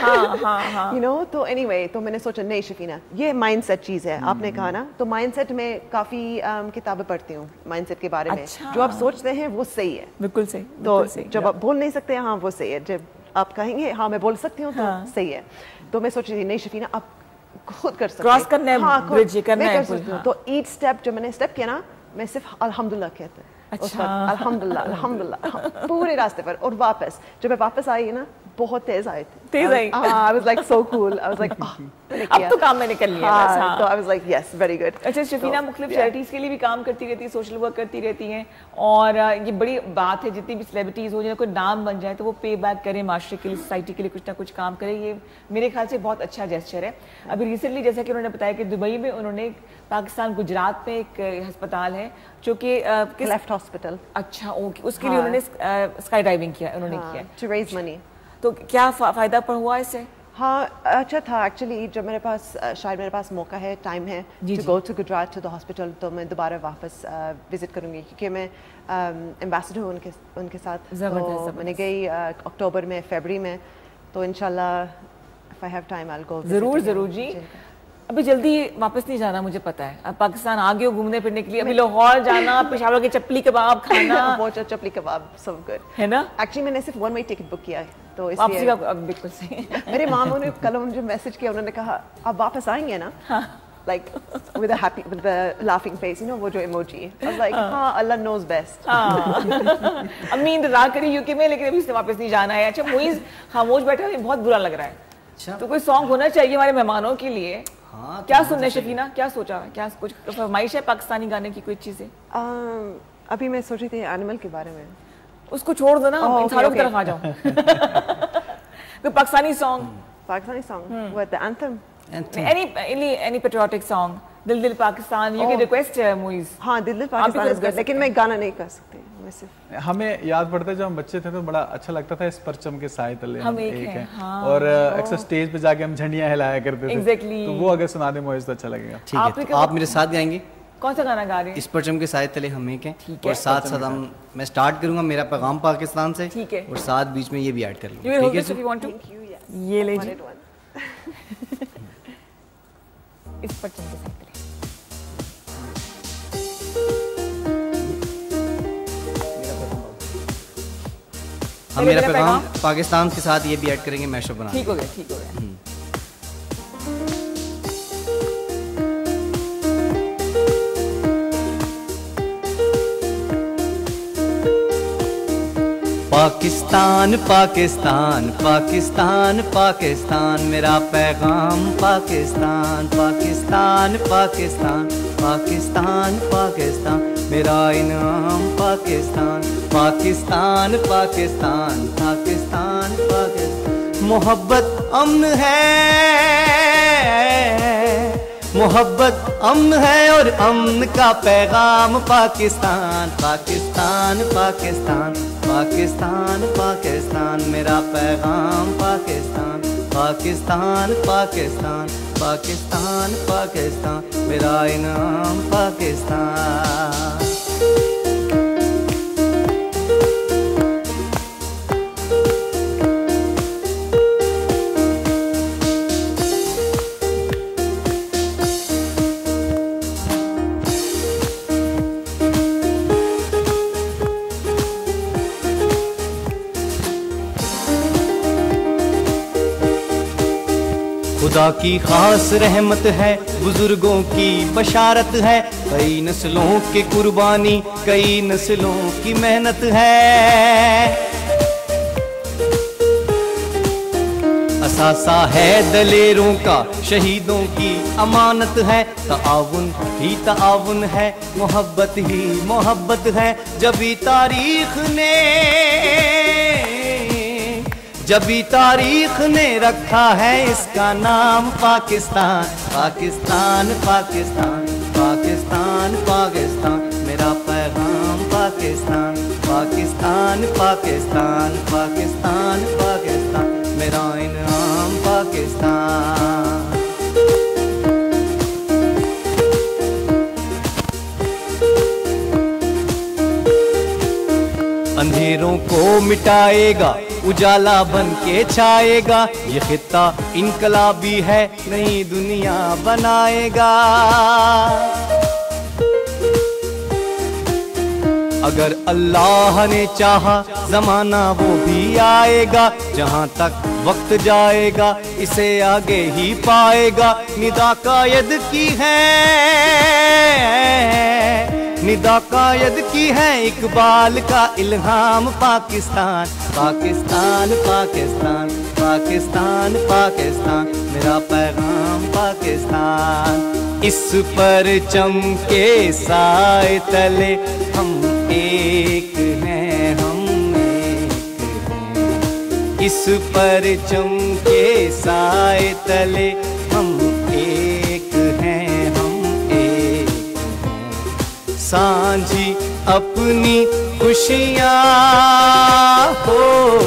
यू नो। तो एनीवे, तो मैंने सोचा नहीं शफीना, ये माइंडसेट चीज़ है। आपने कहा ना, तो माइंडसेट में काफ़ी किताबें पढ़ती हूँ माइंडसेट के बारे में। जो आप सोचते हैं वो सही है, बिल्कुल सही। तो जब आप बोल नहीं सकते हाँ वो सही है, जब आप कहेंगे हाँ मैं बोल सकती हूँ तो सही है। तो मैं सोच रही थी नहीं शफीना, आप खुद कर सकते, क्रॉस करना है, ब्रिज करना है। तो ईच स्टेप जब मैंने स्टेप किया ना, मैं सिर्फ अल्हम्दुलिल्लाह कहते हैं। अच्छा। अल्हम्दुलिल्लाह पूरे रास्ते पर। और वापस जब मैं वापस आई ना, बहुत तेज आई थी। आई I was like so cool. I was like अब तो काम मैंने कर लिया। तो I was like yes, very good. अच्छा, शफीना मुख्तलिफ चैरिटीज के लिए भी काम करती रहती है, सोशल वर्क करती रहती हैं, और ये बड़ी बात है जितनी भी सेलिब्रिटीज हो, जिन्हें कोई नाम बन जाए तो वो पे बैक करें माशरे के लिए, सोसाइटी के लिए कुछ ना कुछ काम करें। ये मेरे ख्याल से बहुत अच्छा जेस्चर है। अभी रिसेंटली जैसा कि उन्होंने बताया कि दुबई में उन्होंने पाकिस्तान गुजरात में एक अस्पताल है जो कि क्लेफ्ट हॉस्पिटल। अच्छा, ओके, उसके लिए उन्होंने स्काई डाइविंग किया, उन्होंने किया टू रेज मनी। तो क्या फायदा पर हुआ इससे? हाँ, अच्छा था एक्चुअली। जब मेरे पास शायद मेरे पास मौका है, टाइम है to go to Gujrat to the hospital, तो मैं दोबारा वापस विजिट करूँगी, क्योंकि मैं एम्बेसडर हूँ उनके साथ। तो मैंने गई अक्टूबर में, फरवरी में, तो इंशाल्लाह if I have time I will go. जरूर जी। अभी जल्दी वापस नहीं जाना, मुझे पता है। अब पाकिस्तान आ गए हो घूमने फिरने के लिए, अभी लाहौर जाना, पेशावर के चपली कबाब खाना। बहुत चपली कबाब सब गुड है ना। एक्चुअली मैंने सिर्फ 1 वे टिकट बुक किया है, तो इसलिए बिल्कुल सही। मेरे मामू ने कल मुझे मैसेज किया, उन्होंने कहा आप वापस आएंगे ना, like with the laughing face, you know, वो जो इमोजी। I was like हाँ, अल्लाह knows best। अम्मी इंतजार करी यूके में, लेकिन अभी से वापस नहीं जाना है। अच्छा, मुइज़ खामोश बैठा है, बहुत बुरा लग रहा है। अच्छा, तो कोई सॉन्ग होना चाहिए हमारे मेहमानों के लिए। हाँ, क्या सुनना है शफीना, क्या सोचा है, क्या कुछ फरमाइश है पाकिस्तानी गाने की, कोई चीज़ें? अभी मैं सोच रही थी एनिमल के बारे में। उसको छोड़ दो ना, इंसानों की तरफ आ जाओ। कोई Pakistani song, what the anthem? Any patriotic song, दिल दिल Pakistan, you can request Muizz. हाँ, दिल दिल पाकिस्तान is good, लेकिन मैं गाना नहीं कर सकती। हमें याद पड़ता है जब हम बच्चे थे तो बड़ा अच्छा लगता था, इस परचम के साए तले हम एक हैं। हाँ। और अक्सर स्टेज पे जाके हम झंडियां हिलाया करते थे। Exactly। तो वो अगर सुना दे मुझे तो अच्छा लगेगा। ठीक है, तो आप मेरे साथ गाएंगे। कौन सा गाना गा रहे हैं? इस परचम के साए तले हम एक हैं, और साथ साथ मैं स्टार्ट करूंगा मेरा पैगाम पाकिस्तान से, ठीक है, और साथ बीच में ये भी ऐड कर लूंगा। ठीक है, ये ले जी। इस परचम के साए तले। हम मेरा पैगाम पाकिस्तान के साथ ये भी ऐड करेंगे, मैशअप बना। ठीक हो गया। पाकिस्तान पाकिस्तान पाकिस्तान पाकिस्तान मेरा पैगाम पाकिस्तान पाकिस्तान पाकिस्तान पाकिस्तान पाकिस्तान मेरा इनाम पाकिस्तान पाकिस्तान पाकिस्तान पाकिस्तान पाकिस्तान। मोहब्बत अमन है, मोहब्बत अमन है और अमन का पैगाम पाकिस्तान पाकिस्तान पाकिस्तान पाकिस्तान पाकिस्तान मेरा पैगाम पाकिस्तान पाकिस्तान पाकिस्तान पाकिस्तान पाकिस्तान मेरा इनाम पाकिस्तान। खुदा की खास रहमत है, बुजुर्गों की बशारत है, कई नस्लों की कुर्बानी, कई नस्लों की मेहनत है। असासा है दलेरों का, शहीदों की अमानत है, ताउन ही ताउन है, मोहब्बत ही मोहब्बत है। जबी तारीख ने रखा है इसका नाम पाकिस्तान पाकिस्तान पाकिस्तान पाकिस्तान पाकिस्तान मेरा पैगाम पाकिस्तान पाकिस्तान पाकिस्तान पाकिस्तान पाकिस्तान मेरा इनाम पाकिस्तान। अंधेरों को मिटाएगा, उजाला बन के छाएगा, ये खित्ता इनकलाबी है, नई दुनिया बनाएगा। अगर अल्लाह ने चाहा जमाना वो भी आएगा, जहां तक वक्त जाएगा इसे आगे ही पाएगा। निदा कायद की है, निदा कायद की है, इकबाल का इल्हाम पाकिस्तान पाकिस्तान पाकिस्तान पाकिस्तान पाकिस्तान मेरा पैगाम पाकिस्तान। इस पर चमके साए तले हम एक हैं, हम एक हैं। इस पर चमके साए तले हम एक हैं, हम एक हैं। सांझी अपनी खुशियाँ हो,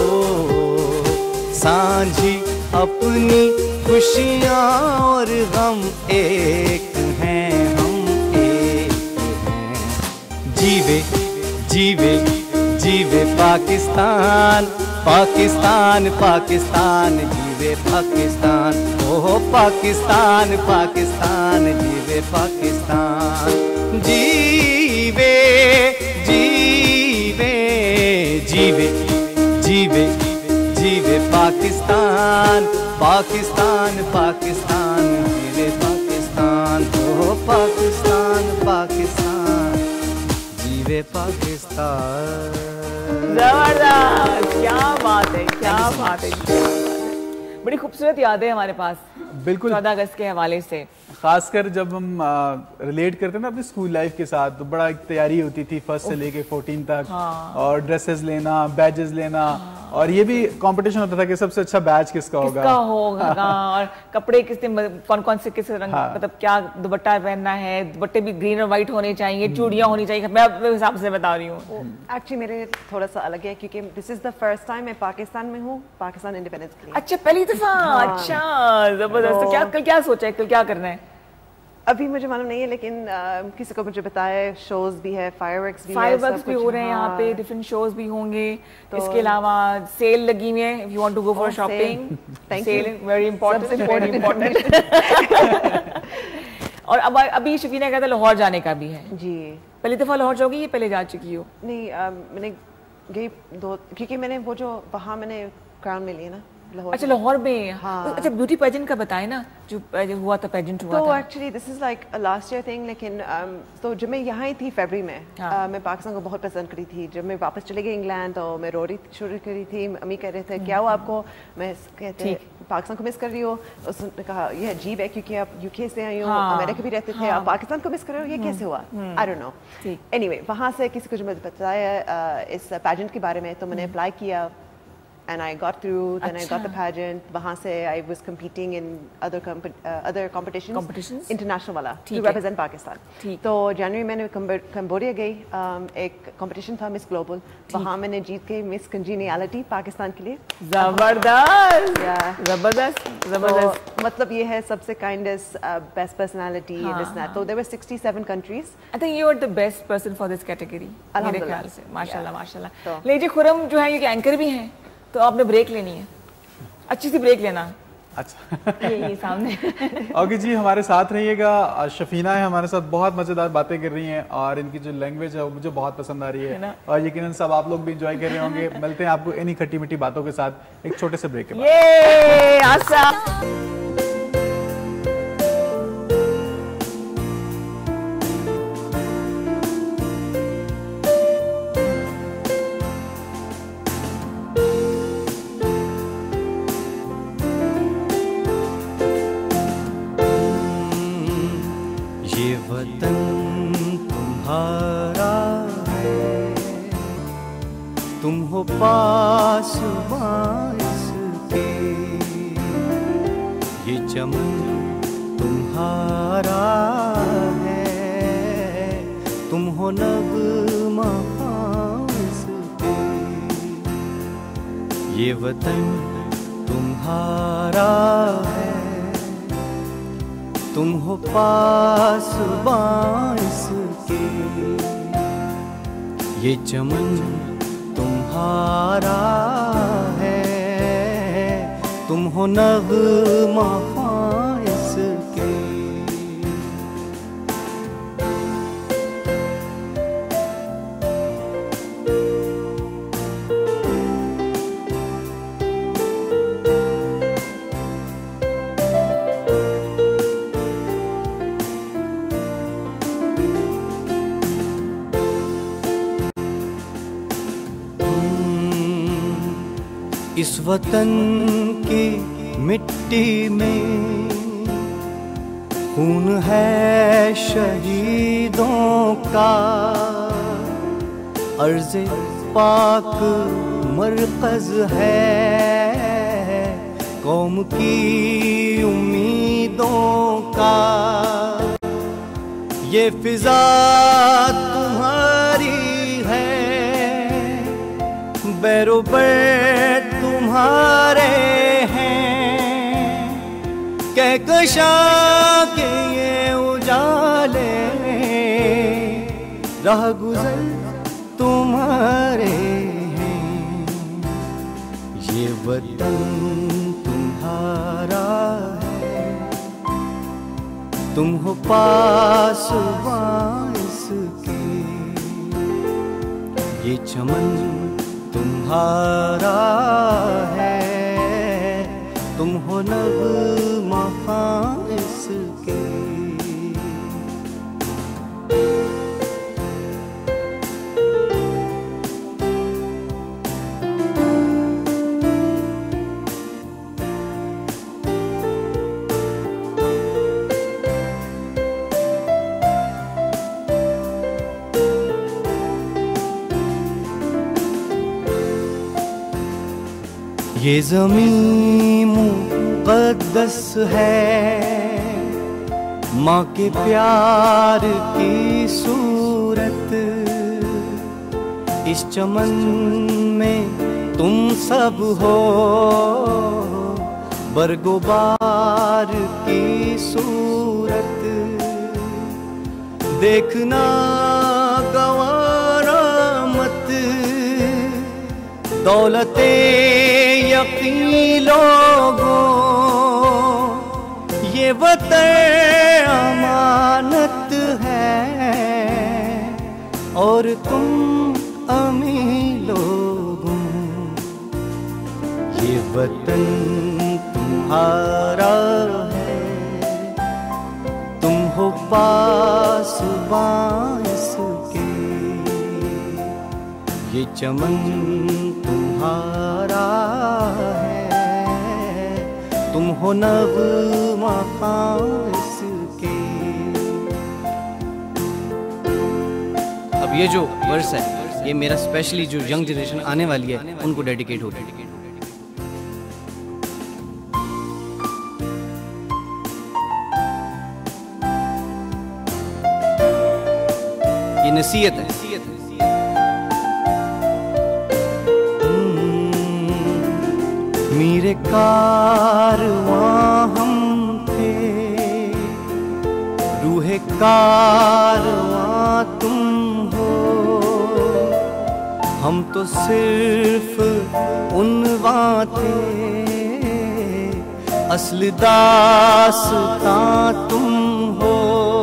सांझी अपनी खुशियाँ और गम एक हैं, हम एक हैं। जीवे जीवे जीवे पाकिस्तान पाकिस्तान पाकिस्तान जीवे पाकिस्तान, ओह पाकिस्तान पाकिस्तान जीवे पाकिस्तान। जीवे जीवे जीवे जीवे जीवे पाकिस्तान पाकिस्तान पाकिस्तान जीवे पाकिस्तान, ओह पाकिस्तान पाकिस्तान जीवे पाकिस्तान। जबरदस्त, क्या बात है, क्या बात है, बड़ी खूबसूरत यादें हमारे पास बिल्कुल 14 अगस्त के हवाले से। खासकर जब हम रिलेट करते हैं ना अपनी स्कूल लाइफ के साथ, तो बड़ा एक तैयारी होती थी 1st से लेके 14 तक। हाँ। और ड्रेसेस लेना, बैजेस लेना। हाँ। और ये भी कंपटीशन होता था कि सबसे अच्छा बैच किसका होगा और कपड़े कौन कौन से किस रंग। हाँ। मतलब क्या दुपट्टा पहनना है, दुपट्टे भी ग्रीन और व्हाइट होने चाहिए, चूड़ियां होनी चाहिए। मैं अपने हिसाब से बता रही हूँ। एक्चुअली मेरे थोड़ा सा अलग है, क्योंकि this is the first time मैं पाकिस्तान में हूँ, पाकिस्तान इंडिपेंडेंस के लिए। अच्छा, पहली दफा। अच्छा, जबरदस्त। क्या कल क्या सोचा है, कल क्या करना है? अभी मुझे मालूम नहीं है, लेकिन किसी को मुझे बताया शोज भी है, फायरवर्क्स भी हो रहे हैं यहाँ पे, डिफरेंट शोज भी होंगे। तो इसके अलावा सेल लगी हुई है, if you want to go for shopping, sale very important, very important. और अब अभी शफीना कहता लाहौर जाने का भी है जी। पहली दफा लाहौर जाओगी या पहले जा चुकी हो? नहीं, मैंने गई 2, क्योंकि मैंने वो जो वहाँ मैंने क्राउन में लिया ना, लाहौर। अच्छा, लाहौर में। हाँ। अच्छा, ब्यूटी पेजेंट का बताएं ना, जो हुआ था, पेजेंट हुआ तो था। Actually this is like a last year thing, लेकिन तो जब मैं यहाँ ही थी फरवरी में, मैं पाकिस्तान को बहुत पसंद करी थी। जब मैं वापस चले गई इंग्लैंड तो मैं रो रही शुरू करी थी, अम्मी कह रहे थे क्या हुआ आपको, मैं कहते पाकिस्तान को मिस कर रही हो। उसने कहा ये अजीब है क्योंकि आप यूके से आई हो, अमेरिका भी रहते थे, आप पाकिस्तान को मिस कर रहे हो, ये कैसे हुआ? I don't know. एनीवे, वहाँ से किसी को जो मुझे बताया इस पैजेंट के बारे में, तो मैंने अप्लाई किया and I got through. Then I got the pageant. वहाँ से I was competing in other competitions, international वाला, to represent Pakistan. तो जनवरी मैंने कंबोडिया गई, एक competition था मिस ग्लोबल, वहाँ मैंने जीत गई मिस कंजीनियलिटी पाकिस्तान के लिए। जबरदस्त, जबरदस्त, जबरदस्त। मतलब ये है सबसे kindest, best personality, this that. तो there were 67 countries. I think you are the best person for this category. मेरे ख्याल से, माशाल्लाह माशाल्लाह। लीजिए, खुरम जो है ये एंकर भी हैं, तो आपने ब्रेक लेनी है, अच्छी सी ब्रेक लेना। अच्छा, ये सामने। ओके जी, हमारे साथ रहिएगा। शफीना है हमारे साथ, बहुत मजेदार बातें कर रही हैं और इनकी जो लैंग्वेज है वो मुझे बहुत पसंद आ रही है और यकीनन सब आप लोग भी एंजॉय कर रहे होंगे। मिलते हैं आपको इन्हीं खट्टी मीठी बातों के साथ एक छोटे से ब्रेक के बाद। तुम हो पास के, ये चमन तुम्हारा है, तुम हो नगमा के, ये वतन तुम्हारा है, तुम हो पास के, ये चमन तुम्हारा है, तुम हो नगमा इसके। इस वतन की मिट्टी में खून है शहीदों का, अर्ज़े पाक मरकज़ है कौम की उम्मीदों का। ये फिज़ा तुम्हारी है, बैरोबर तुम्हारे हैं, कहकशा के ये उजाले, राह गुज़र तुम्हारे हैं, ये वतन तुम्हारा है, तुम हो पास के, ये चमन तुम्हारा है, तुम हो नगमा इसके। ये ज़मीं मुक़द्दस है, माँ के प्यार की सूरत, इस चमन में तुम सब हो, बरगोबार की सूरत, देखना गवारा मत, दौलते यकीन लोगों, ये वतन अमानत है और तुम अमीर लोगों, ये ये वतन तुम्हारा है, तुम हो पासबां इसके, ये चमन तुम्हारा है, तुम हो नग़्मा इसके। अब ये जो वर्स है ये मेरा स्पेशली जो यंग जनरेशन आने वाली है उनको डेडिकेट हो गया। ये नसीहत है। मेरे कारवां हम थे, रूहे कारवां तुम हो, हम तो सिर्फ उनवां थे, असल दास्तां तुम हो।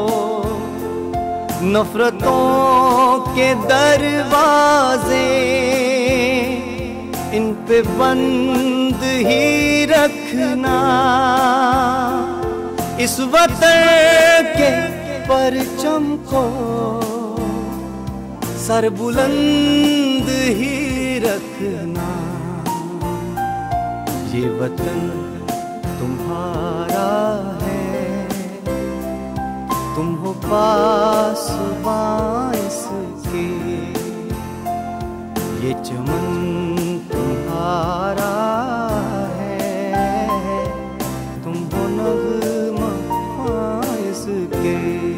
नफरतों के दरवाजे इन पे बंद ही रखना, इस वतन के परचम को सर बुलंद ही रखना। ये वतन तुम्हारा है, तुम हो पासबां इसके, ये चमन तुम्हारा है, तुम हो नग़्मा इसके।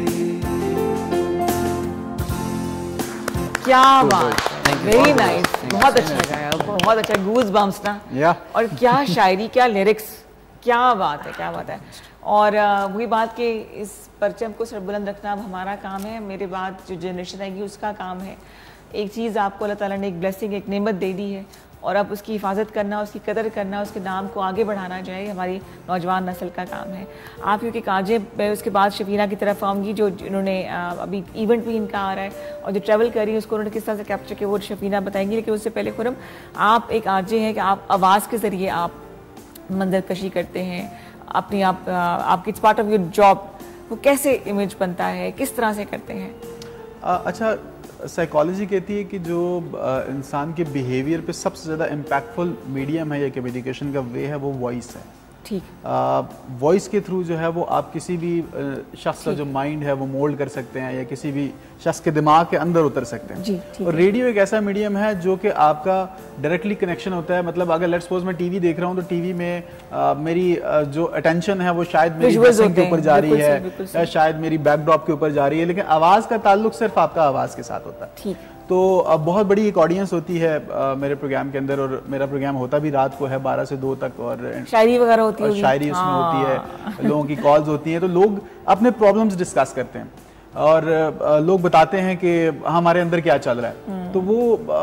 क्या बात, वेरी नाइस, बहुत अच्छा गाया, बहुत अच्छा, गूज़ बम्प्स ना। और क्या शायरी, क्या लिरिक्स, क्या बात है, क्या बात है। और वही बात कि इस परचम को सरबुलंद रखना अब हमारा काम है, मेरे बाद जो जनरेशन आएगी उसका काम है। एक चीज़ आपको अल्लाह ताला ने एक ब्लेसिंग, एक नेमत दे दी है और अब उसकी हिफाजत करना, उसकी कदर करना, उसके नाम को आगे बढ़ाना चाहिए, हमारी नौजवान नस्ल का काम है। आप क्योंकि काजे, मैं उसके बाद शफीना की तरफ आऊँगी जो इन्होंने अभी इवेंट भी इनका आ रहा है और जो ट्रैवल कर रही है उसको उन्होंने किस तरह से कैप्चर किया वो शफीना बताएंगी। लेकिन उससे पहले खुरम, आप एक आजे हैं कि आप आवाज़ के ज़रिए आप मंजर कशी करते हैं अपनी, आपकी it's part of your job, वो कैसे इमेज बनता है, किस तरह से करते हैं? अच्छा, साइकोलॉजी कहती है कि जो इंसान के बिहेवियर पे सबसे ज़्यादा इम्पैक्टफुल मीडियम है या कम्युनिकेशन का वे है वो वॉइस है। ठीक। वॉइस के थ्रू जो है वो आप किसी भी शख्स का जो माइंड है वो मोल्ड कर सकते हैं या किसी भी शख्स के दिमाग के अंदर उतर सकते हैं। जी, और रेडियो एक ऐसा मीडियम है जो कि आपका डायरेक्टली कनेक्शन होता है। मतलब अगर लेट्स सपोज मैं टीवी देख रहा हूँ तो टीवी में मेरी जो अटेंशन है वो शायद मेरी ड्रेसिंग के ऊपर जा रही है या शायद मेरी बैकड्रॉप के ऊपर जा रही है, लेकिन आवाज़ का ताल्लुक सिर्फ आपका आवाज़ के साथ होता है। ठीक। तो अब बहुत बड़ी एक ऑडियंस होती है मेरे प्रोग्राम के अंदर, और मेरा प्रोग्राम होता भी रात को है 12 से 2 तक, और शायरी वगैरह होती है, शायरी उसमें होती है, लोगों की कॉल्स होती हैं, तो लोग अपने प्रॉब्लम्स डिस्कस करते हैं और लोग बताते हैं कि हमारे अंदर क्या चल रहा है। तो वो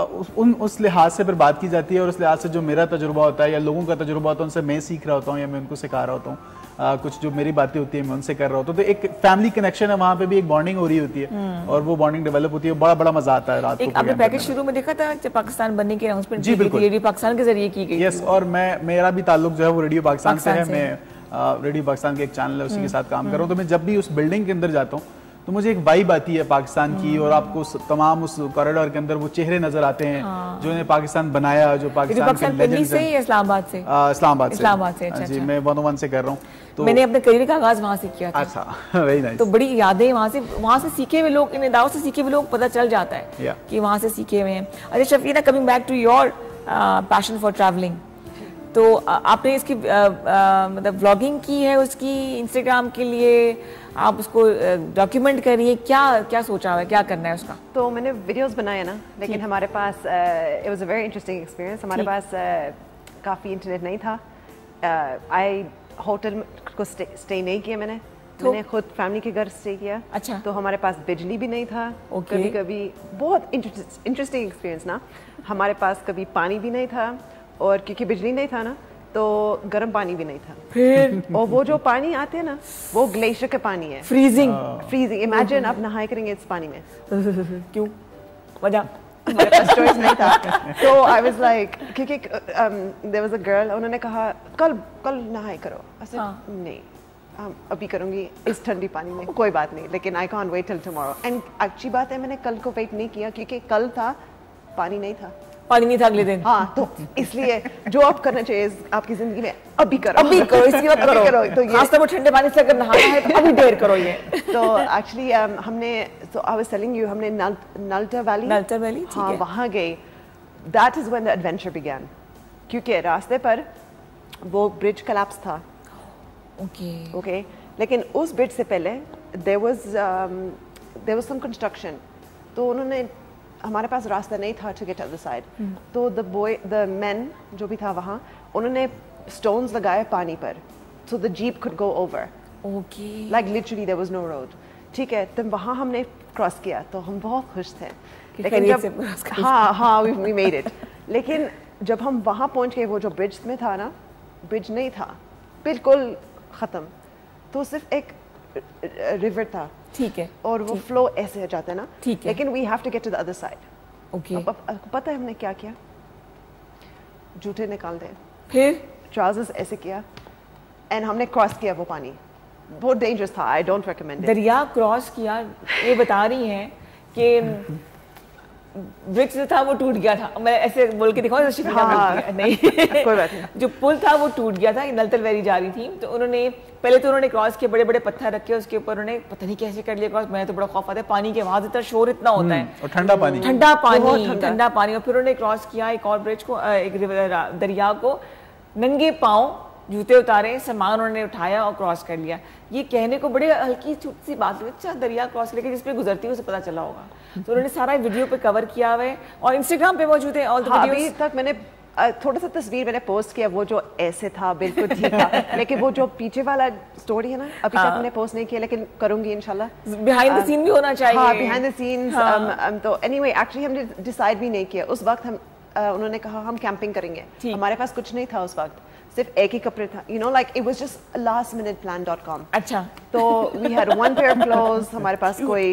उस लिहाज से फिर बात की जाती है और उस लिहाज से जो मेरा तजुर्बा होता है या लोगों का तजुर्बा होता है उनसे मैं सीख रहा होता हूँ या मैं उनको सिखा रहा होता हूँ। कुछ जो मेरी बातें होती है मैं उनसे कर रहा होता हूँ, तो एक फैमिली कनेक्शन है, वहाँ पे भी एक बॉन्डिंग हो रही होती है और वो बॉन्डिंग डेवलप होती है। बड़ा बड़ा मजा आता है रात को। आपने पैकेज शुरू में देखा था जब पाकिस्तान बनने की अनाउंसमेंट जी बिल्कुल रेडियो पाकिस्तान के जरिए की गई। यस, और मेरा भी ताल्लुक जो है वो रेडियो पाकिस्तान से है। मैं रेडियो पाकिस्तान के एक चैनल है उसी के साथ काम कर रहा हूँ। तो मैं जब भी उस बिल्डिंग के अंदर जाता हूँ तो मुझे एक वाइब आती है पाकिस्तान की, और आपको तमाम उस कॉरिडोर के अंदर वो चेहरे नजर आते हैं जो इन्हें पाकिस्तान बनाया, जो पाकिस्तान के लेजेंड्स हैं। इस्लामाबाद से। इस्लामाबाद से। जी, मैं 101 से कर रहा हूँ। तो मैंने अपने करियर का आगाज वहाँ से किया था। अच्छा, वेरी नाइस। तो बड़ी यादें वहाँ से सीखे हुए लोग, इन अदाओं से सीखे हुए लोग पता चल जाता है कि वहाँ से सीखे हुए हैं। अच्छा Shafina, coming back to your passion for travelling, तो आपने इसकी मतलब व्लॉगिंग की है उसकी इंस्टाग्राम के लिए, आप उसको डॉक्यूमेंट करिए, क्या सोचा हुआ है, क्या करना है उसका? तो मैंने वीडियोस बनाए ना, लेकिन हमारे पास it was a very interesting experience. हमारे पास काफ़ी इंटरनेट नहीं था। आई होटल को स्टे नहीं किया मैंने खुद फैमिली के घर स्टे किया। अच्छा। तो हमारे पास बिजली भी नहीं था। कभी कभी बहुत इंटरेस्टिंग एक्सपीरियंस ना, हमारे पास कभी पानी भी नहीं था, और क्योंकि बिजली नहीं था ना तो गर्म पानी भी नहीं था फिर। और वो जो पानी आते हैं ना वो ग्लेशियर का पानी है, फ्रीजिंग। इमेजिन आप नहाए करेंगे इस पानी में। क्यों वजह? मेरे पास चॉइस नहीं था। तो आई वाज लाइक क्योंकि देयर वाज अ गर्ल, उन्होंने कहा कल नहाए करो। नहीं अभी करूंगी इस ठंडी पानी में, कोई बात नहीं, लेकिन I can't wait till tomorrow. And अच्छी बात है मैंने कल को वेट नहीं किया क्योंकि कल था पानी नहीं था अगले दिन। हाँ, तो इसलिए जो आप करना चाहिए आपकी जिंदगी में अभी करो इसकी बात करो। तो ये खासतौर पर ठंडे पानी से अगर नहाना है तो अभी देर करो ये। तो एक्चुअली हमने तो आई वाज टेलिंग यू हमने नल्टा वैली हाँ वहाँ गए। That is when the adventure began क्योंकि रास्ते पर वो ब्रिज कोलैप्स था। ओके लेकिन उस ब्रिज से पहले देयर वाज सम कंस्ट्रक्शन। तो उन्होंने हमारे पास रास्ता नहीं था टू गेट अदर साइड। तो द मेन जो भी था वहाँ उन्होंने स्टोन्स लगाए पानी पर so the jeep could go over. Like literally there was no road. ठीक है, तो वहाँ हमने क्रॉस किया तो हम बहुत खुश थे। लेकिन जब हाँ वी मेड इट। लेकिन जब हम वहाँ पहुँच गए वो जो ब्रिज में था ना, ब्रिज नहीं था, बिल्कुल ख़त्म। तो सिर्फ एक रिवर था। ठीक है, और वो फ्लो ऐसे जाता है ना। ठीक है, लेकिन we have to get to the other side. Okay, पता है हमने क्या किया? जूते निकाल दे, फिर ट्राउजर्स ऐसे किया एंड हमने क्रॉस किया वो पानी। बहुत डेंजरस था, आई डोंट रिकमेंड इट। दरिया क्रॉस किया, ये बता रही हैं कि ब्रिज जो था वो टूट गया था। मैं ऐसे बोल के दिखाऊं नहीं कोई बात नहीं। जो पुल था वो टूट गया था, नलतल वैली जा रही थी। तो उन्होंने पहले तो उन्होंने क्रॉस किए, बड़े बड़े पत्थर रखे, उसके ऊपर उन्होंने पता नहीं कैसे कर लिया क्रॉस। मैं तो बड़ा खौफ आता है पानी के, वहां इतना शोर इतना होता है और ठंडा पानी। और फिर उन्होंने क्रॉस किया एक और ब्रिज को, एक दरिया को, नंगे पाँव, जूते उतारे, सामान उन्होंने उठाया और क्रॉस कर लिया। ये कहने को बड़े हल्की छोटी सी बात है, अच्छा दरिया क्रॉस लेके जिस पे गुजरती है उसे पता चला होगा। तो उन्होंने सारा वीडियो पे कवर किया हुआ है और इंस्टाग्राम पे मौजूद है ऑल द वीडियोस। अभी तक मैंने थोड़ा सा तस्वीर मैंने पोस्ट किया, वो जो ऐसे था बिल्कुल ठीक था। लेकिन वो जो पीछे वाला स्टोरी है ना, अभी तक मैंने पोस्ट नहीं किया, लेकिन करूंगी इंशाल्लाह। बिहाइंड द सीन भी होना चाहिए। हाँ, बिहाइंड द सीन्स। तो एनीवे एक्चुअली हमने डिसाइड भी नहीं किया उस वक्त। हम उन्होंने कहा हम कैंपिंग करेंगे, हमारे पास कुछ नहीं था उस वक्त, सिर्फ एक ही कपड़े था, you know, like it was just lastminuteplan.com। अच्छा, तो we had one pair of clothes, हमारे पास कोई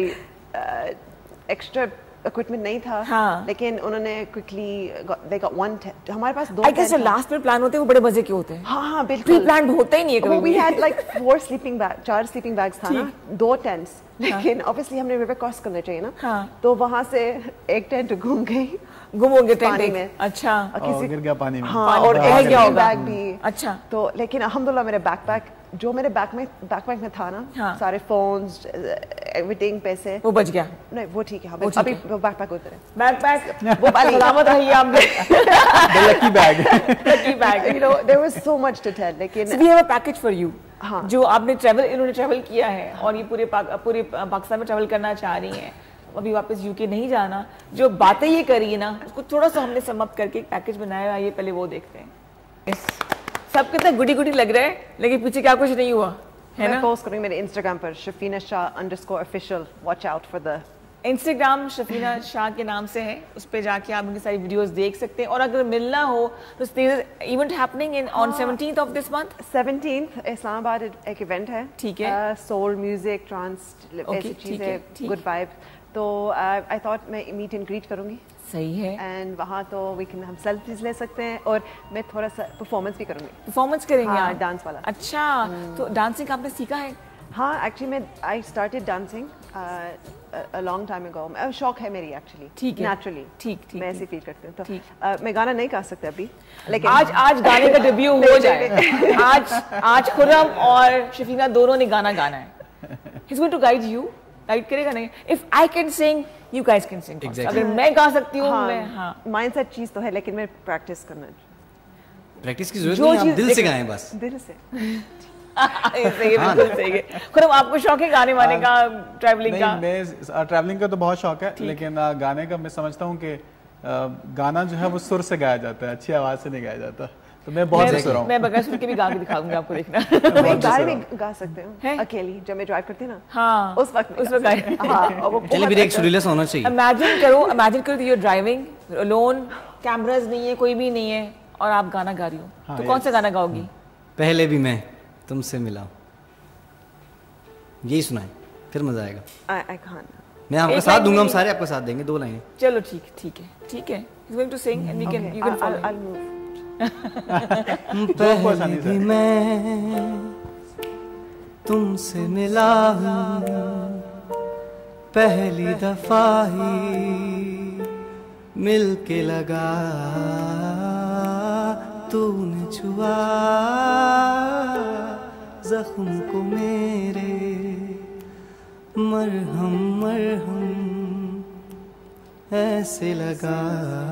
एक्स्ट्रा इक्विपमेंट नहीं था। हाँ। लेकिन उन्होंने क्विकली दे गॉट वन, हमारे पास दो। आई गेस जो लास्ट में प्लान होते हैं वो बड़े मजे के होते हैं। हाँ बिल्कुल, प्री प्लान होता ही नहीं है कभी। We had like 4 sleeping bags था ना, 2 टेंट्स। लेकिन ऑब्वियसली हमने रिवर क्रॉस करना चाहिए ना। हाँ। तो वहां से एक टेंट गुम हो गए पानी में। अच्छा, गिर गया पानी में। हाँ, और रह गया होगा बैग भी। अच्छा, तो लेकिन अल्हम्दुलिल्लाह मेरे बैकपैक में बैकपैक में था ना, हाँ। सारे फोन्स, एवरीथिंग, पैसे, वो बच गया। नहीं वो ठीक है, अभी वो बैकपैक उधर है। बैकपैक वो सलामत रहिए आप। Lucky bag, you know, there was so much to tell. लेकिन we have a package for you. हाँ, जो आपने इन्होंने ट्रैवल किया है और ये पूरे पाकिस्तान में ट्रैवल करना चाह रही हैं, अभी वापस यूके नहीं जाना, जो बातें ये करी है ना उसको थोड़ा सा हमने सम अप करके एक पैकेज बनाया है, ये पहले वो देखते हैं। सब कितना गुडी लग रहा है, लेकिन पीछे क्या कुछ नहीं हुआ है ना। मैं पोस्ट करूंगी मेरे इंस्टाग्राम पर shafina_shah_official, watch out for the Instagram Shafina Shah के नाम से है, उस पे जाके आप उनकी सारी वीडियोस देख सकते हैं। और अगर मिलना हो तो event happening on 17th of this month. 17th Islamabad एक इवेंट है। ठीक है, सोल म्यूजिक, ट्रांस, ऐसी चीजें, गुड वाइब। तो आई थॉट मैं मीट एंड ग्रीट करूंगी। सही है। एंड वहाँ तो हम सेल्फीज ले सकते हैं और मैं थोड़ा सा परफॉर्मेंस भी करूंगी। परफॉर्मेंस करेंगे? हाँ, डांस वाला। अच्छा, तो डांसिंग आपने सीखा है? हाँ, actually I started dancing a long time ago। शौक है मेरी एक्चुअली। ठीक है, नेचुरली। ठीक मैं ऐसे फील करती हूँ। तो मैं गाना नहीं गा सकती अभी, लेकिन आज गाने का डेब्यू हो जाए। आज खुर्रम और शफीना दोनों ने गाना गाना है। He's going to guide you, guide करेगा नहीं। If I can sing, you guys can sing। अगर मैं गा सकती हूँ, मैं हाँ माइंडसेट चीज तो है, लेकिन मैं प्रैक्टिस करना। प्रैक्टिस की जरूरत नहीं, आप दिल से गाएं बस। दिल से। सही है, बिल्कुल सही है। खुरम, आपको शौक है गाने वाने का, ट्रैवलिंग का? मैं ट्रैवलिंग का तो बहुत शौक है, लेकिन गाने का मैं समझता हूँ कि गाना जो है वो सुर से गाया जाता है, अच्छी आवाज से नहीं गाया जाता। तो मैं बहुत सुर रहा हूँ। मैं बगैर सुर के भी गा के दिखाऊंगी आपको, देखना। मैं गाने भी गा सकते हूँ अकेली, जब मैं ड्राइव करती हूँ ना। हाँ, उस वक्त चलिए भी एक सुरीला सा होना चाहिए। इमेजिन करो you are driving alone, cameras नहीं है, कोई भी नहीं है, और आप गाना गा रही हो, तो कौन सा गाना गाओगी? पहले भी मैं तुमसे मिला, यही सुनाए, फिर मजा आएगा। I can't। मैं आपका साथ दूंगा, हम सारे आपका साथ देंगे, 2 लाइनें। चलो ठीक है। He's going to sing and you can follow. I'll move. पहले भी मैं तुमसे मिला हूँ, पहली दफा ही मिल के लगा, तूने छुआ जख्म को मेरे, मरहम मरहम ऐसे लगा।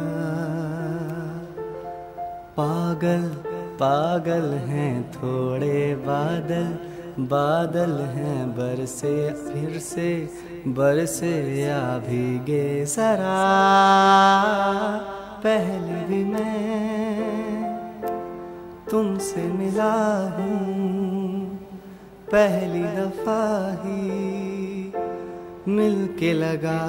पागल पागल हैं थोड़े बादल, बादल हैं बरसे फिर से बरसे या भीगे सरा, पहले भी मैं तुमसे मिला हूँ, पहली दफा ही मिल के लगा।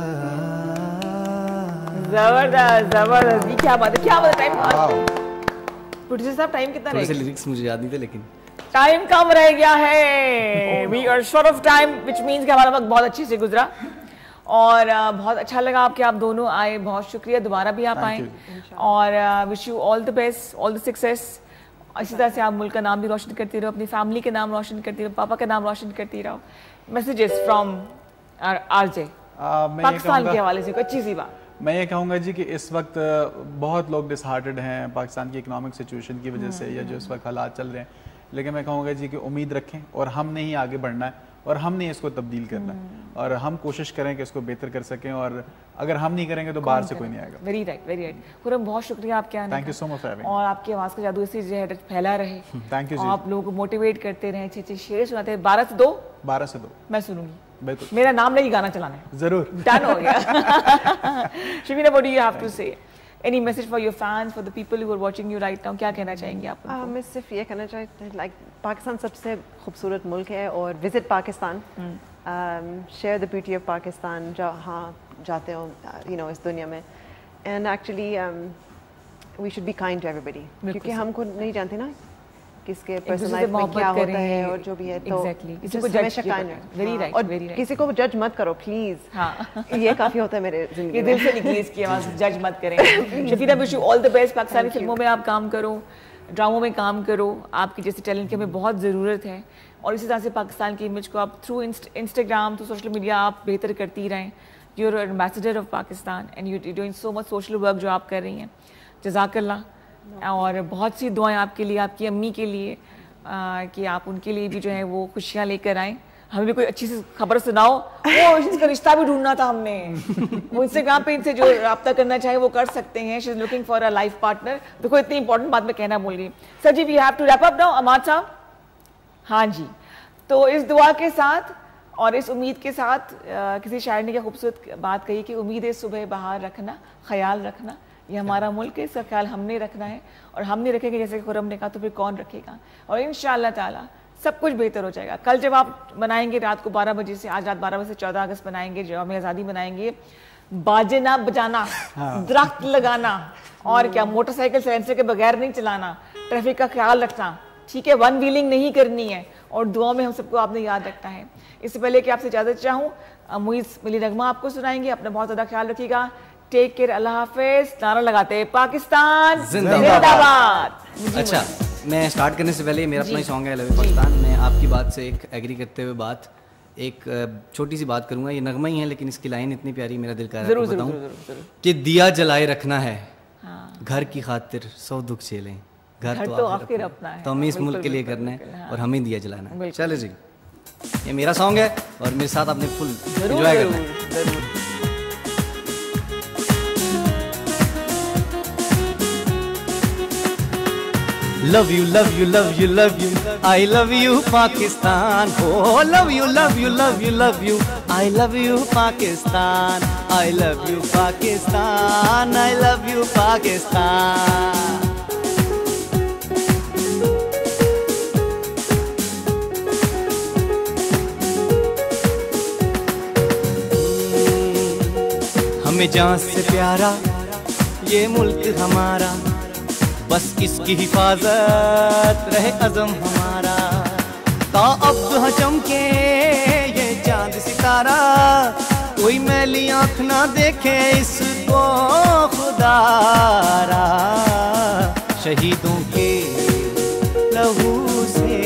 जबरदस्त, क्या बात है। टाइम प्रोड्यूसर साहब, टाइम कितना रहेगा? लिरिक्स मुझे याद नहीं थे लेकिन टाइम कम रह गया है। We are short of time, which means कि हमारा वक्त बहुत अच्छे से गुजरा और बहुत अच्छा लगा आपके आप दोनों आए। बहुत शुक्रिया, दोबारा भी आप आए और wish you all the best, all the success. इसी तरह से आप मुल्क का नाम भी रोशन करती रहो, अपनी फैमिली के नाम रोशन करती रहो, पापा का नाम रोशन करती रहो। मैसेजेस फ्रॉम आरजे पाकिस्तान के हवाले से कोई अच्छी सी बात। मैं ये कहूँगा जी कि इस वक्त बहुत लोग डिसहार्टेड हैं पाकिस्तान की इकोनॉमिक सिचुएशन की वजह से, या जो इस वक्त हालात चल रहे हैं, लेकिन मैं कहूँगा जी कि उम्मीद रखें और हमने ही आगे बढ़ना है और हमने इसको तब्दील करना है और हम कोशिश करें कि इसको बेहतर कर सकें, और अगर हम नहीं करेंगे तो बाहर से कोई नहीं आएगा। Very right. खुरम, बहुत शुक्रिया आपके आने का। Thank you so much for having, और आपकी आवाज़ का जादू इसी जगह फैला रहे। Thank you. आप लोगों को मोटिवेट करते रहे, अच्छे शेर सुनाते हैं। 12 से 2 मैं सुनूंगी, बिल्कुल। मेरा नाम नहीं गाना चलाना है, जरूर। डन हो गया। Shabina, what do you have to say? Any message for your fans, for the people who are watching you right now? क्या कहना चाहेंगे आप? मैं सिर्फ ये कहना चाहती हूँ, लाइक पाकिस्तान सबसे खूबसूरत मुल्क है और visit Pakistan, share the beauty of Pakistan जहाँ जाते हो इस दुनिया में, and actually we should be kind to everybody, क्योंकि हमको नहीं जानते ना किसके पर्सनल लाइफ में क्या होता है और जो भी है, तो किसी को जज किसी को जज मत करो प्लीज। हाँ, ये काफी होता है मेरे जिंदगी में। दिल से निकली इसकी आवाज, जज मत करें। Shafina, wish you all the best. Pakistani फिल्मों में आप काम करो, ड्रामों में काम करो, आपकी जैसे टैलेंट की हमें बहुत ज़रूरत है और इसी तरह से पाकिस्तान की इमेज को आप through Instagram, through social media आप बेहतर करती रहें। You are ambassador of Pakistan and you doing so much social work जो आप कर रही हैं, जज़ाकल्लाह। और बहुत सी दुआएं आपके लिए, आपकी अम्मी के लिए, कि आप उनके लिए भी जो है वो खुशियाँ लेकर आएँ। हमें भी कोई अच्छी सी खबर सुनाओ। वो इसका रिश्ता भी ढूंढना था हमने। वो इंस्टाग्राम पे इनसे जो रब्ता करना चाहे वो कर सकते हैं। She is looking for a life partner. देखो इतनी इंपॉर्टेंट बात मैं कहना भूल गई। Sir ji, we have to wrap up now. Amad sahab, हाँ जी, तो इस दुआ के साथ और इस उम्मीद के साथ, किसी शायर ने क्या खूबसूरत बात कही कि उम्मीद सुबह बाहर रखना, ख्याल रखना, ये हमारा मुल्क है, इसका ख्याल हमने रखना है और हमने रखेंगे जैसे खुरम ने कहा, तो फिर कौन रखेगा। और इंशाअल्लाह ताला सब कुछ बेहतर हो जाएगा। कल जब आप मनाएंगे रात को 12 बजे से, आज रात 12 बजे से 14 अगस्त मनाएंगे, जो हमें आज़ादी मनाएंगे, बाजे ना बजाना, दरख्त लगाना और क्या, मोटरसाइकिल साइलेंसर के बगैर नहीं चलाना, ट्रैफिक का ख्याल रखना, ठीक है, वन व्हीलिंग नहीं करनी है और दुआ में हम सबको आपने याद रखना है। इससे पहले कि आपसे इजाज़त चाहूँ, मुइज़ मिली नगमा आपको सुनाएंगे। अपना बहुत ज़्यादा ख्याल रखिएगा। टेक केयर, अल्लाह हाफिज। नारा लगाते हैं पाकिस्तान जिंदाबाद। अच्छा, मैं स्टार्ट करने से पहले मेरा अपना ही सॉन्ग है लव यू पाकिस्तान। मैं आपकी बात से एक एग्री करते हुए एक छोटी सी बात करूंगा। ये नगमा ही है लेकिन इसकी लाइन इतनी प्यारी, मेरा दिल कर रहा है बताऊं कि दिया जलाए रखना है, घर की खातिर 100 दुख झेलें, घर तो आखिर अपना है, तो हमें इस मुल्क के लिए करना है और हमें दिया जलाना है। चले जी, ये मेरा सॉन्ग है और मेरे साथ आपने फुल एंजॉय करना है। Love you, love you, love you, love you, I love you Pakistan. Oh, love you, love you, love you, love you, I love you Pakistan. I love you Pakistan, I love you Pakistan. हमें जान से प्यारा ये मुल्क हमारा, बस इसकी हिफाजत रहे अज़म हमारा। ता अब चमके ये चांद सितारा, कोई मैली आँख ना देखे इसको खुदारा, शहीदों के लहू से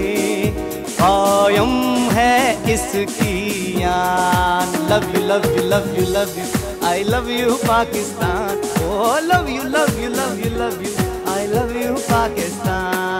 कायम है इसकी यान। Love you love you love you love you, I love you Pakistan. Oh love you love you love you love you, I love you Pakistan.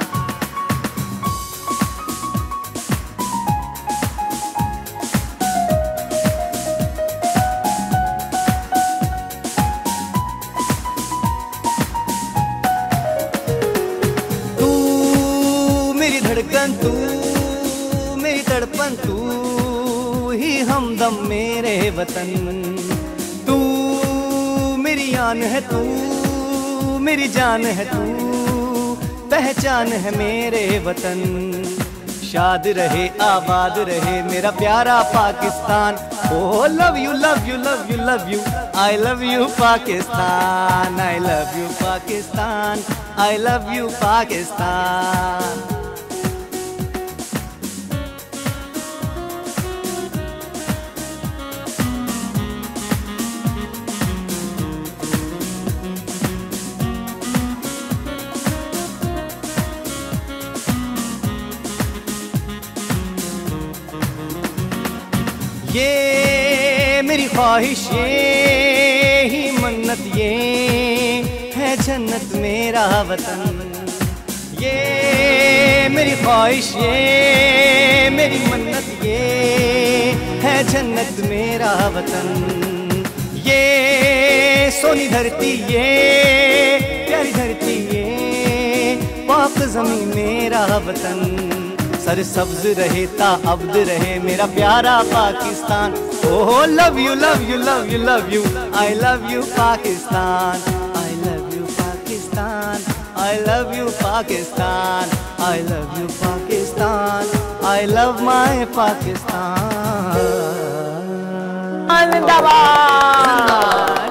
धड़कन तू मेरी तड़पन, तू ही हमदम मेरे वतन। तू मेरी आन है, तू मेरी जान है, तू पहचान है मेरे वतन। शाद रहे आबाद रहे मेरा प्यारा Pakistan. Oh love you love you love you love you, I love you Pakistan. I love you Pakistan, I love you Pakistan. ये मेरी ख्वाहिश, ये ही मन्नत, ये है जन्नत मेरा वतन। ये मेरी ख्वाहिश, ये मेरी मन्नत, ये है जन्नत मेरा वतन। ये सोनी धरती, ये प्यारी धरती, ये पाक ज़मीन मेरा वतन। सर सब्ज रहे ता अब्द रहे मेरा प्यारा Pakistan. Oh love you love you love you love you, I love you Pakistan. I love you Pakistan, I love you Pakistan. I love you Pakistan, I love my Pakistan. जिंदाबाद।